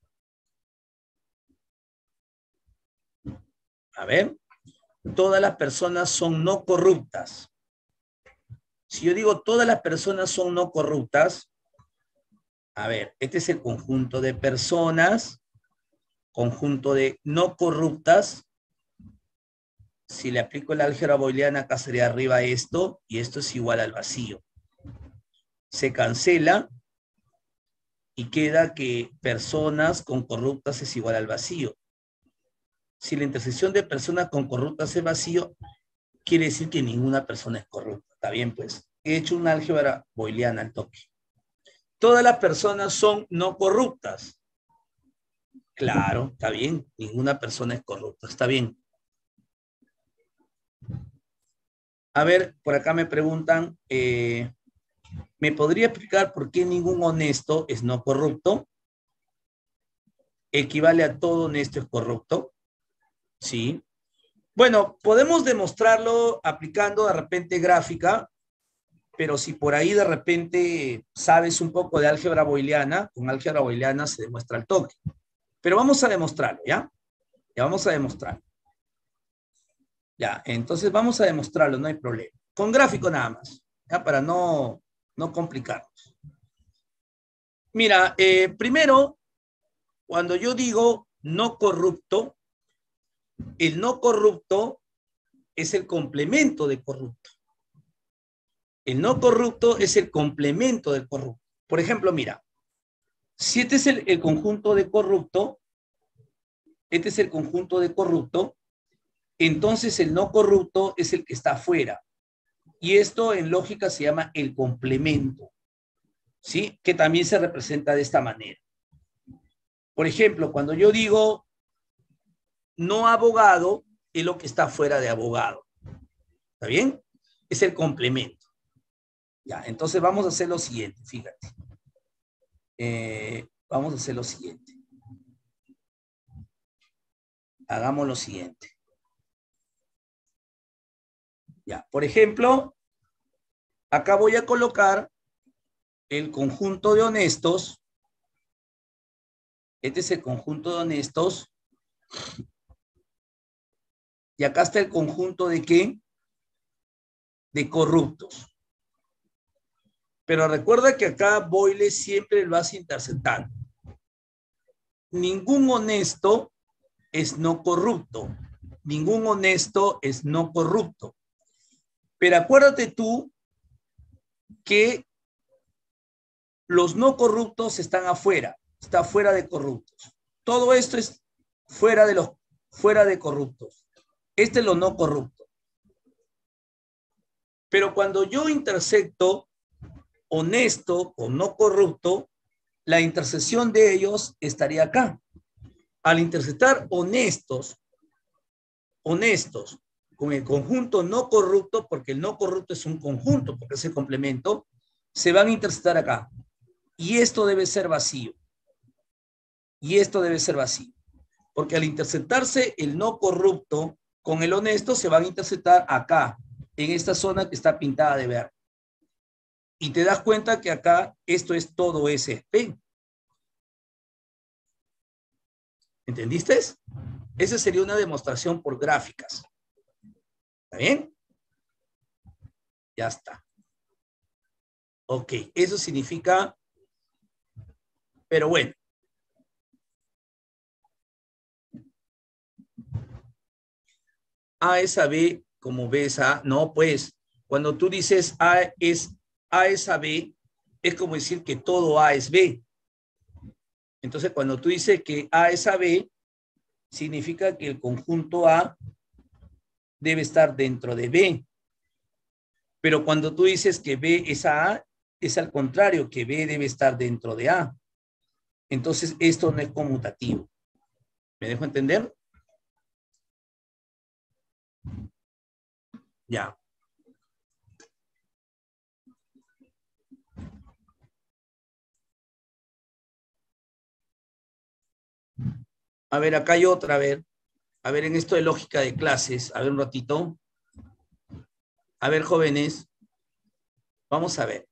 A ver, todas las personas son no corruptas. Si yo digo todas las personas son no corruptas, a ver, este es el conjunto de personas, conjunto de no corruptas. Si le aplico el álgebra booleana, acá sería arriba esto, y esto es igual al vacío. Se cancela y queda que personas con corruptas es igual al vacío. Si la intersección de personas con corruptas es vacío, quiere decir que ninguna persona es corrupta. Está bien, pues. He hecho un álgebra booleana al toque. Todas las personas son no corruptas. Claro, está bien. Ninguna persona es corrupta. Está bien. A ver, por acá me preguntan, ¿me podría explicar por qué ningún honesto es no corrupto? ¿Equivale a todo honesto es corrupto? Sí. Bueno, podemos demostrarlo aplicando de repente gráfica, pero si por ahí de repente sabes un poco de álgebra booleana, con álgebra booleana se demuestra el toque. Pero vamos a demostrarlo, ¿ya? Ya vamos a demostrarlo. Ya, entonces vamos a demostrarlo, no hay problema. Con gráfico nada más, ¿ya? Para no complicarnos. Mira, primero, cuando yo digo no corrupto, el no corrupto es el complemento de corrupto. El no corrupto es el complemento del corrupto. Por ejemplo, mira, si este es el conjunto de corrupto, este es el conjunto de corrupto, entonces el no corrupto es el que está afuera. Y esto en lógica se llama el complemento, ¿sí? Que también se representa de esta manera. Por ejemplo, cuando yo digo no abogado, es lo que está fuera de abogado. ¿Está bien? Es el complemento. Ya, entonces vamos a hacer lo siguiente, fíjate. Vamos a hacer lo siguiente. Hagamos lo siguiente. Ya, por ejemplo, acá voy a colocar el conjunto de honestos. Este es el conjunto de honestos. Y acá está el conjunto de ¿qué? De corruptos. Pero recuerda que acá Boyle siempre lo hace interceptar. Ningún honesto es no corrupto. Ningún honesto es no corrupto. Pero acuérdate tú que los no corruptos están afuera, está fuera de corruptos. Todo esto es fuera de corruptos. Este es lo no corrupto. Pero cuando yo intersecto honesto con no corrupto, la intersección de ellos estaría acá. Al intersectar honestos con el conjunto no corrupto, porque el no corrupto es un conjunto, porque es el complemento, se van a intersectar acá. Y esto debe ser vacío. Y esto debe ser vacío. Porque al interceptarse el no corrupto con el honesto, se van a interceptar acá, en esta zona que está pintada de verde. Y te das cuenta que acá esto es todo SP. ¿Entendiste? Esa sería una demostración por gráficas. ¿Está bien? Ya está. Ok, eso significa, pero bueno. A es a B como B es a A. No, pues, cuando tú dices A es a B, es como decir que todo A es B. Entonces, cuando tú dices que A es a B, significa que el conjunto A debe estar dentro de B. Pero cuando tú dices que B es a, es al contrario, que B debe estar dentro de A. Entonces, esto no es conmutativo. ¿Me dejo entender? Ya. A ver, acá hay otra, a ver, en esto de lógica de clases, a ver un ratito. A ver, jóvenes, vamos a ver.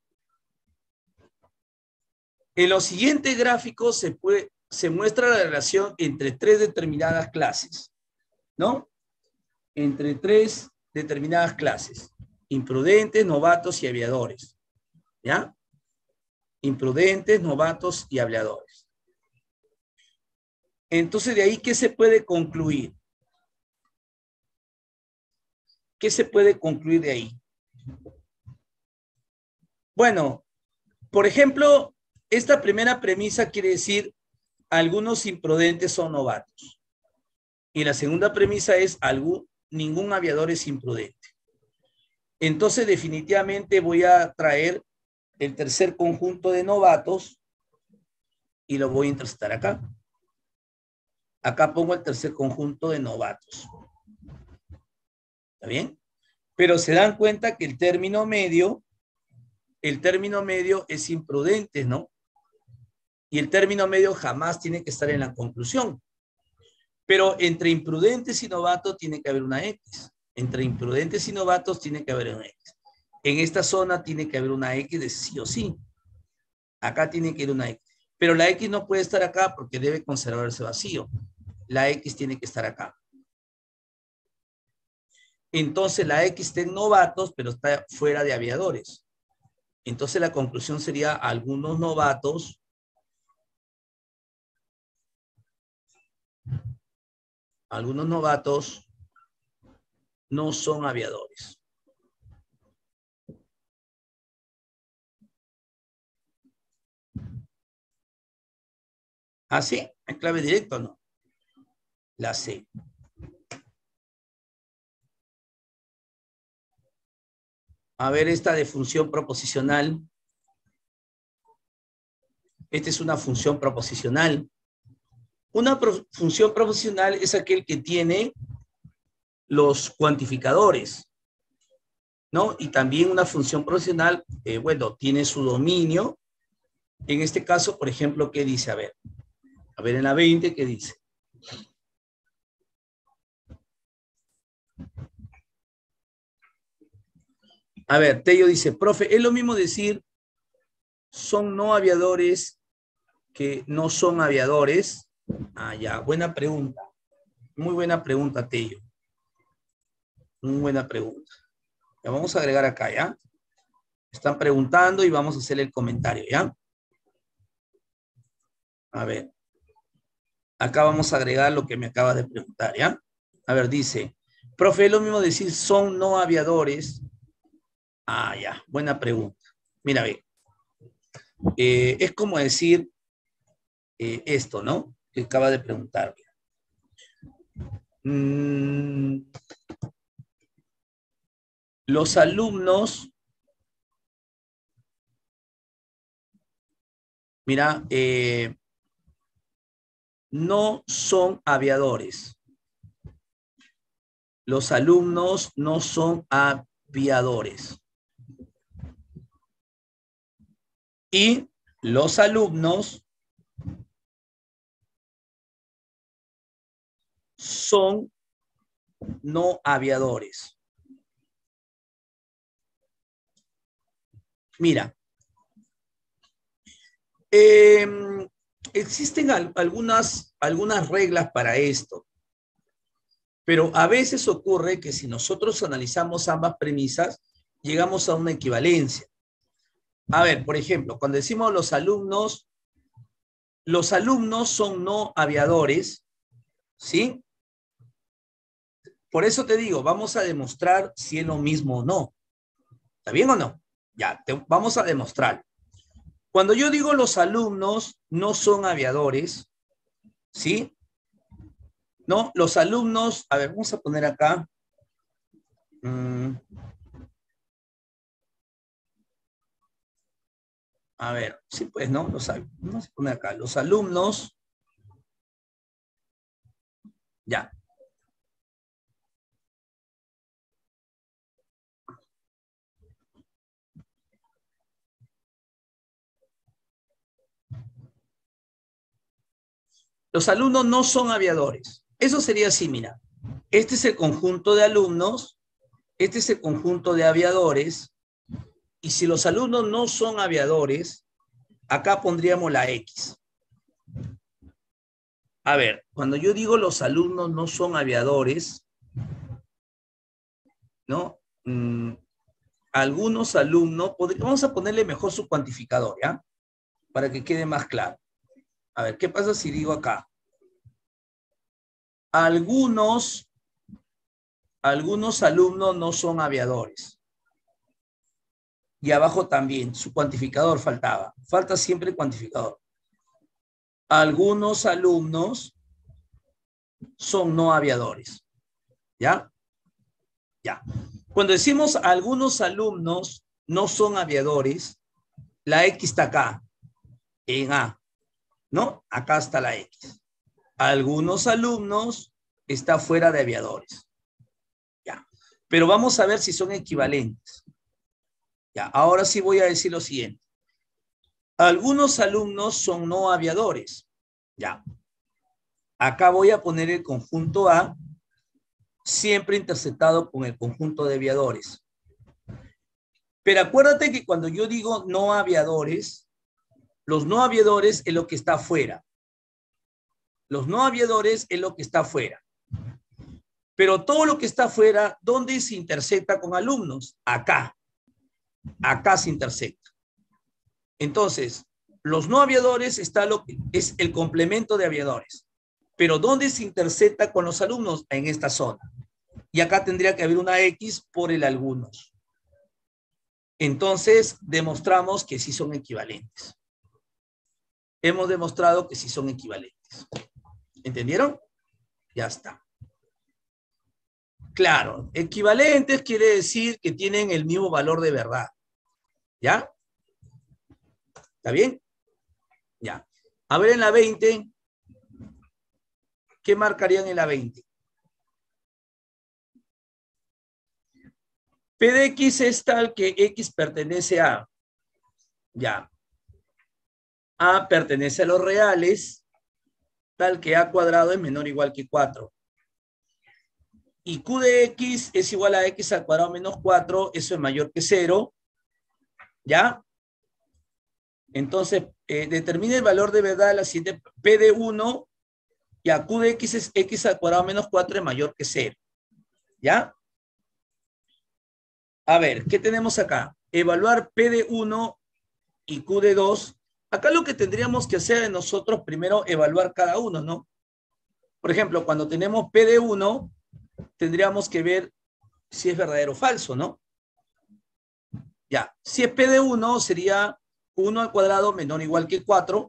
En los siguientes gráficos se muestra la relación entre tres determinadas clases, ¿no? Entre tres determinadas clases. Imprudentes, novatos y aviadores. ¿Ya? Imprudentes, novatos y aviadores. Entonces, de ahí, ¿qué se puede concluir? ¿Qué se puede concluir de ahí? Bueno, por ejemplo, esta primera premisa quiere decir algunos imprudentes son novatos. Y la segunda premisa es ningún aviador es imprudente. Entonces, definitivamente voy a traer el tercer conjunto de novatos y lo voy a insertar acá. Acá pongo el tercer conjunto de novatos. ¿Está bien? Pero se dan cuenta que el término medio es imprudente, ¿no? Y el término medio jamás tiene que estar en la conclusión. Pero entre imprudentes y novatos tiene que haber una X. Entre imprudentes y novatos tiene que haber una X. En esta zona tiene que haber una X de sí o sí. Acá tiene que ir una X. Pero la X no puede estar acá porque debe conservarse vacío. La X tiene que estar acá. Entonces la X está en novatos, pero está fuera de aviadores. Entonces la conclusión sería algunos novatos no son aviadores. ¿Ah, sí? ¿En clave directa o no? La C. A ver esta de función proposicional. Esta es una función proposicional. Una función proposicional es aquel que tiene los cuantificadores, ¿no? Y también una función proposicional, bueno, tiene su dominio. En este caso, por ejemplo, ¿qué dice? A ver en la 20, ¿qué dice? A ver, Tello dice, profe, ¿es lo mismo decir son no aviadores que no son aviadores? Ah, ya, buena pregunta. Muy buena pregunta, Tello. Muy buena pregunta. La vamos a agregar acá, ¿ya? Están preguntando y vamos a hacer el comentario, ¿ya? A ver. Acá vamos a agregar lo que me acabas de preguntar, ¿ya? A ver, dice, profe, ¿es lo mismo decir son no aviadores? Ah, ya, buena pregunta. Mira, ve, es como decir esto, ¿no? Que acaba de preguntar. Mm, los alumnos, mira, no son aviadores. Los alumnos no son aviadores. Y los alumnos son no aviadores. Mira, existen algunas reglas para esto. Pero a veces ocurre que si nosotros analizamos ambas premisas, llegamos a una equivalencia. A ver, por ejemplo, cuando decimos los alumnos son no aviadores, ¿sí? Por eso te digo, vamos a demostrar si es lo mismo o no. ¿Está bien o no? Ya, vamos a demostrar. Cuando yo digo los alumnos no son aviadores, ¿sí? No, los alumnos, a ver, vamos a poner acá. A ver, sí, pues, ¿no? Vamos a poner acá. Los alumnos, ya. Los alumnos no son aviadores. Eso sería así, mira. Este es el conjunto de alumnos, este es el conjunto de aviadores, y si los alumnos no son aviadores, acá pondríamos la X. A ver, cuando yo digo los alumnos no son aviadores, ¿no? Algunos alumnos, vamos a ponerle mejor su cuantificador, ¿ya? Para que quede más claro. A ver, ¿qué pasa si digo acá? Algunos alumnos no son aviadores. Y abajo también, su cuantificador faltaba. Falta siempre el cuantificador. Algunos alumnos son no aviadores. ¿Ya? Ya. Cuando decimos algunos alumnos no son aviadores, la X está acá, en A. ¿No? Acá está la X. Algunos alumnos está fuera de aviadores. Ya. Pero vamos a ver si son equivalentes. Ya. Ahora sí voy a decir lo siguiente. Algunos alumnos son no aviadores. Ya. Acá voy a poner el conjunto A, siempre interceptado con el conjunto de aviadores. Pero acuérdate que cuando yo digo no aviadores, los no aviadores es lo que está afuera. Los no aviadores es lo que está afuera. Pero todo lo que está afuera, ¿dónde se intersecta con alumnos? Acá. Acá se intersecta. Entonces, los no aviadores está lo que es el complemento de aviadores. Pero ¿dónde se intersecta con los alumnos? En esta zona. Y acá tendría que haber una X por el algunos. Entonces, demostramos que sí son equivalentes. Hemos demostrado que sí son equivalentes. ¿Entendieron? Ya está. Claro, equivalentes quiere decir que tienen el mismo valor de verdad. ¿Ya? ¿Está bien? Ya. A ver en la 20, ¿qué marcarían en la 20? P de X es tal que X pertenece a, ya, A pertenece a los reales, tal que A cuadrado es menor o igual que 4. Y Q de X es igual a X al cuadrado menos 4, eso es mayor que 0, ¿ya? Entonces, determine el valor de verdad de la siguiente, P de 1, y a Q de X es X al cuadrado menos 4 es mayor que 0, ¿ya? A ver, ¿qué tenemos acá? Evaluar P de 1 y Q de 2. Acá lo que tendríamos que hacer es nosotros primero evaluar cada uno, ¿no? Por ejemplo, cuando tenemos P de 1, tendríamos que ver si es verdadero o falso, ¿no? Ya, si es P de 1, sería 1 al cuadrado menor o igual que 4.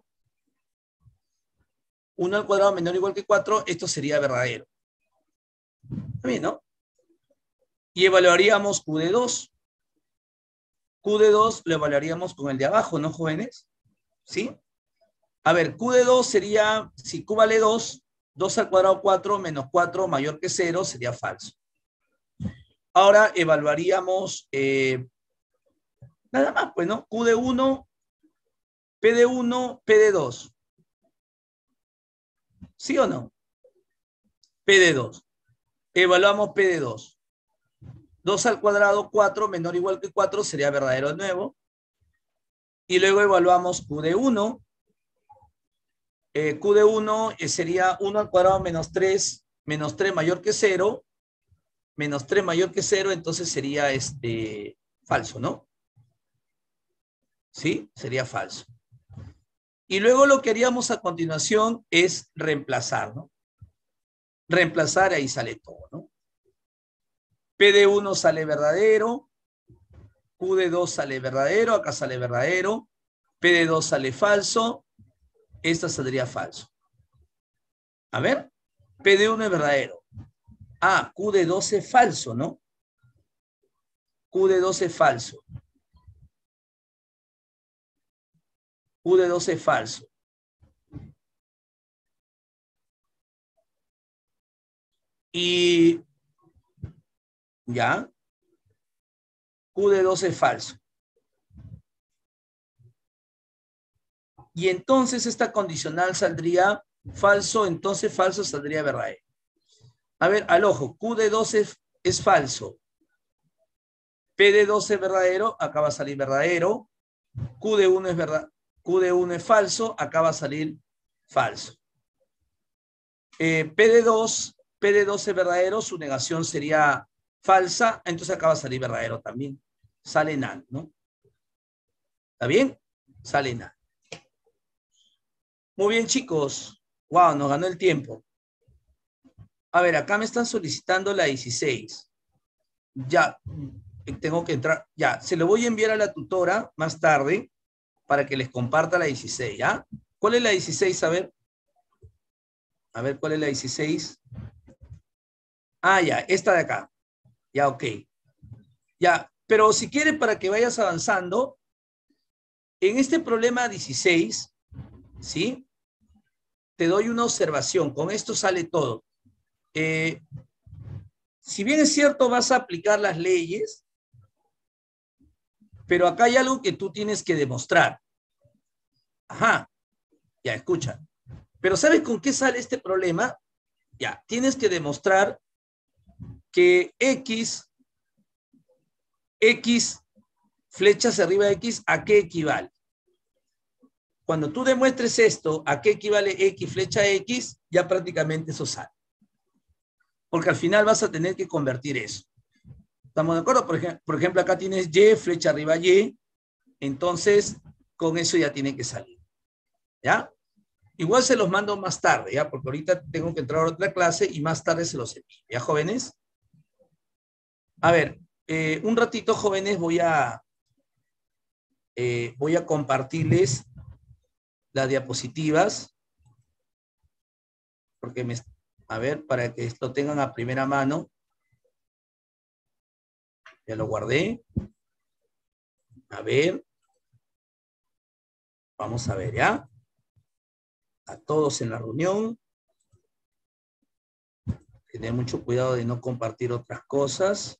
1 al cuadrado menor o igual que 4, esto sería verdadero. ¿Está bien, no? Y evaluaríamos Q de 2. Q de 2 lo evaluaríamos con el de abajo, ¿no, jóvenes? ¿Sí? A ver, Q de 2 sería, si Q vale 2, 2 al cuadrado 4 menos 4 mayor que 0 sería falso. Ahora evaluaríamos nada más, pues, ¿no? Q de 1, P de 1, P de 2. ¿Sí o no? P de 2. Evaluamos P de 2. 2 al cuadrado 4 menor o igual que 4 sería verdadero de nuevo. Y luego evaluamos Q de 1. Q de 1 sería 1 al cuadrado menos 3 menos 3 mayor que 0, menos 3 mayor que 0, entonces sería falso, ¿no? ¿Sí? Sería falso. Y luego lo que haríamos a continuación es reemplazar, ¿no? Reemplazar, ahí sale todo, ¿no? P de 1 sale verdadero, Q de 2 sale verdadero, acá sale verdadero, P de 2 sale falso, esta saldría falso. A ver, P de 1 es verdadero. Ah, Q de 2 es falso, ¿no? Q de 2 es falso. Q de 2 es falso. Y ya, Q de 2 es falso. Y entonces esta condicional saldría falso, entonces falso saldría verdadero. A ver, al ojo, Q de 2 es falso. P de 2 es verdadero, acá va a salir verdadero. Q de 1 es verdad, Q de 1 es falso, acá va a salir falso. P de 2 es verdadero, su negación sería falsa, entonces acá va a salir verdadero también. Sale null, ¿no? ¿Está bien? Sale null. Muy bien, chicos. Wow, nos ganó el tiempo. A ver, acá me están solicitando la 16. Ya, tengo que entrar. Ya, se lo voy a enviar a la tutora más tarde para que les comparta la 16, ¿ya? ¿Cuál es la 16? A ver, ¿cuál es la 16? Ah, ya, esta de acá. Ya, ok. Ya, pero si quieres para que vayas avanzando, en este problema 16, ¿sí? Te doy una observación. Con esto sale todo. Si bien es cierto, vas a aplicar las leyes, pero acá hay algo que tú tienes que demostrar. Ajá, ya, escucha. Pero ¿sabes con qué sale este problema? Ya, tienes que demostrar que X flechas arriba de X, ¿a qué equivale? Cuando tú demuestres esto, ¿a qué equivale X flecha X? Ya prácticamente eso sale. Porque al final vas a tener que convertir eso. ¿Estamos de acuerdo? Por ejemplo, acá tienes Y, flecha arriba Y. Entonces, con eso ya tiene que salir. ¿Ya? Igual se los mando más tarde, ¿ya? Porque ahorita tengo que entrar a otra clase y más tarde se los envío. ¿Ya, jóvenes? A ver, un ratito, jóvenes, voy a compartirles las diapositivas. Porque a ver, para que esto tengan a primera mano. Ya lo guardé. A ver. Vamos a ver, ¿ya? A todos en la reunión. Tener mucho cuidado de no compartir otras cosas.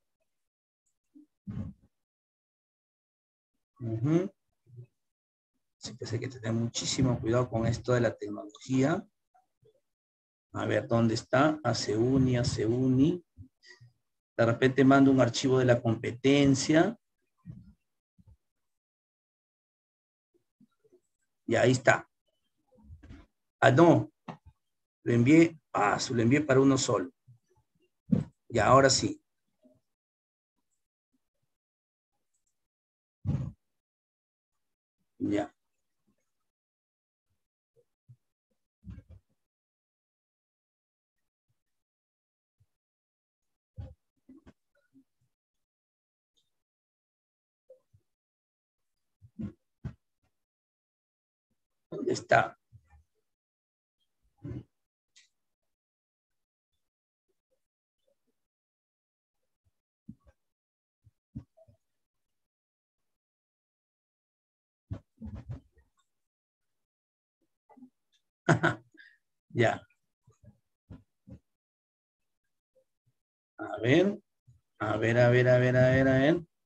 Siempre hay que tener muchísimo cuidado con esto de la tecnología. A ver, ¿dónde está? Hace uni. De repente mando un archivo de la competencia. Y ahí está. Ah, no. Lo envié. Ah, lo envié para uno solo. Y ahora sí. Ya. ¿Dónde está? Ya. A ver. A ver.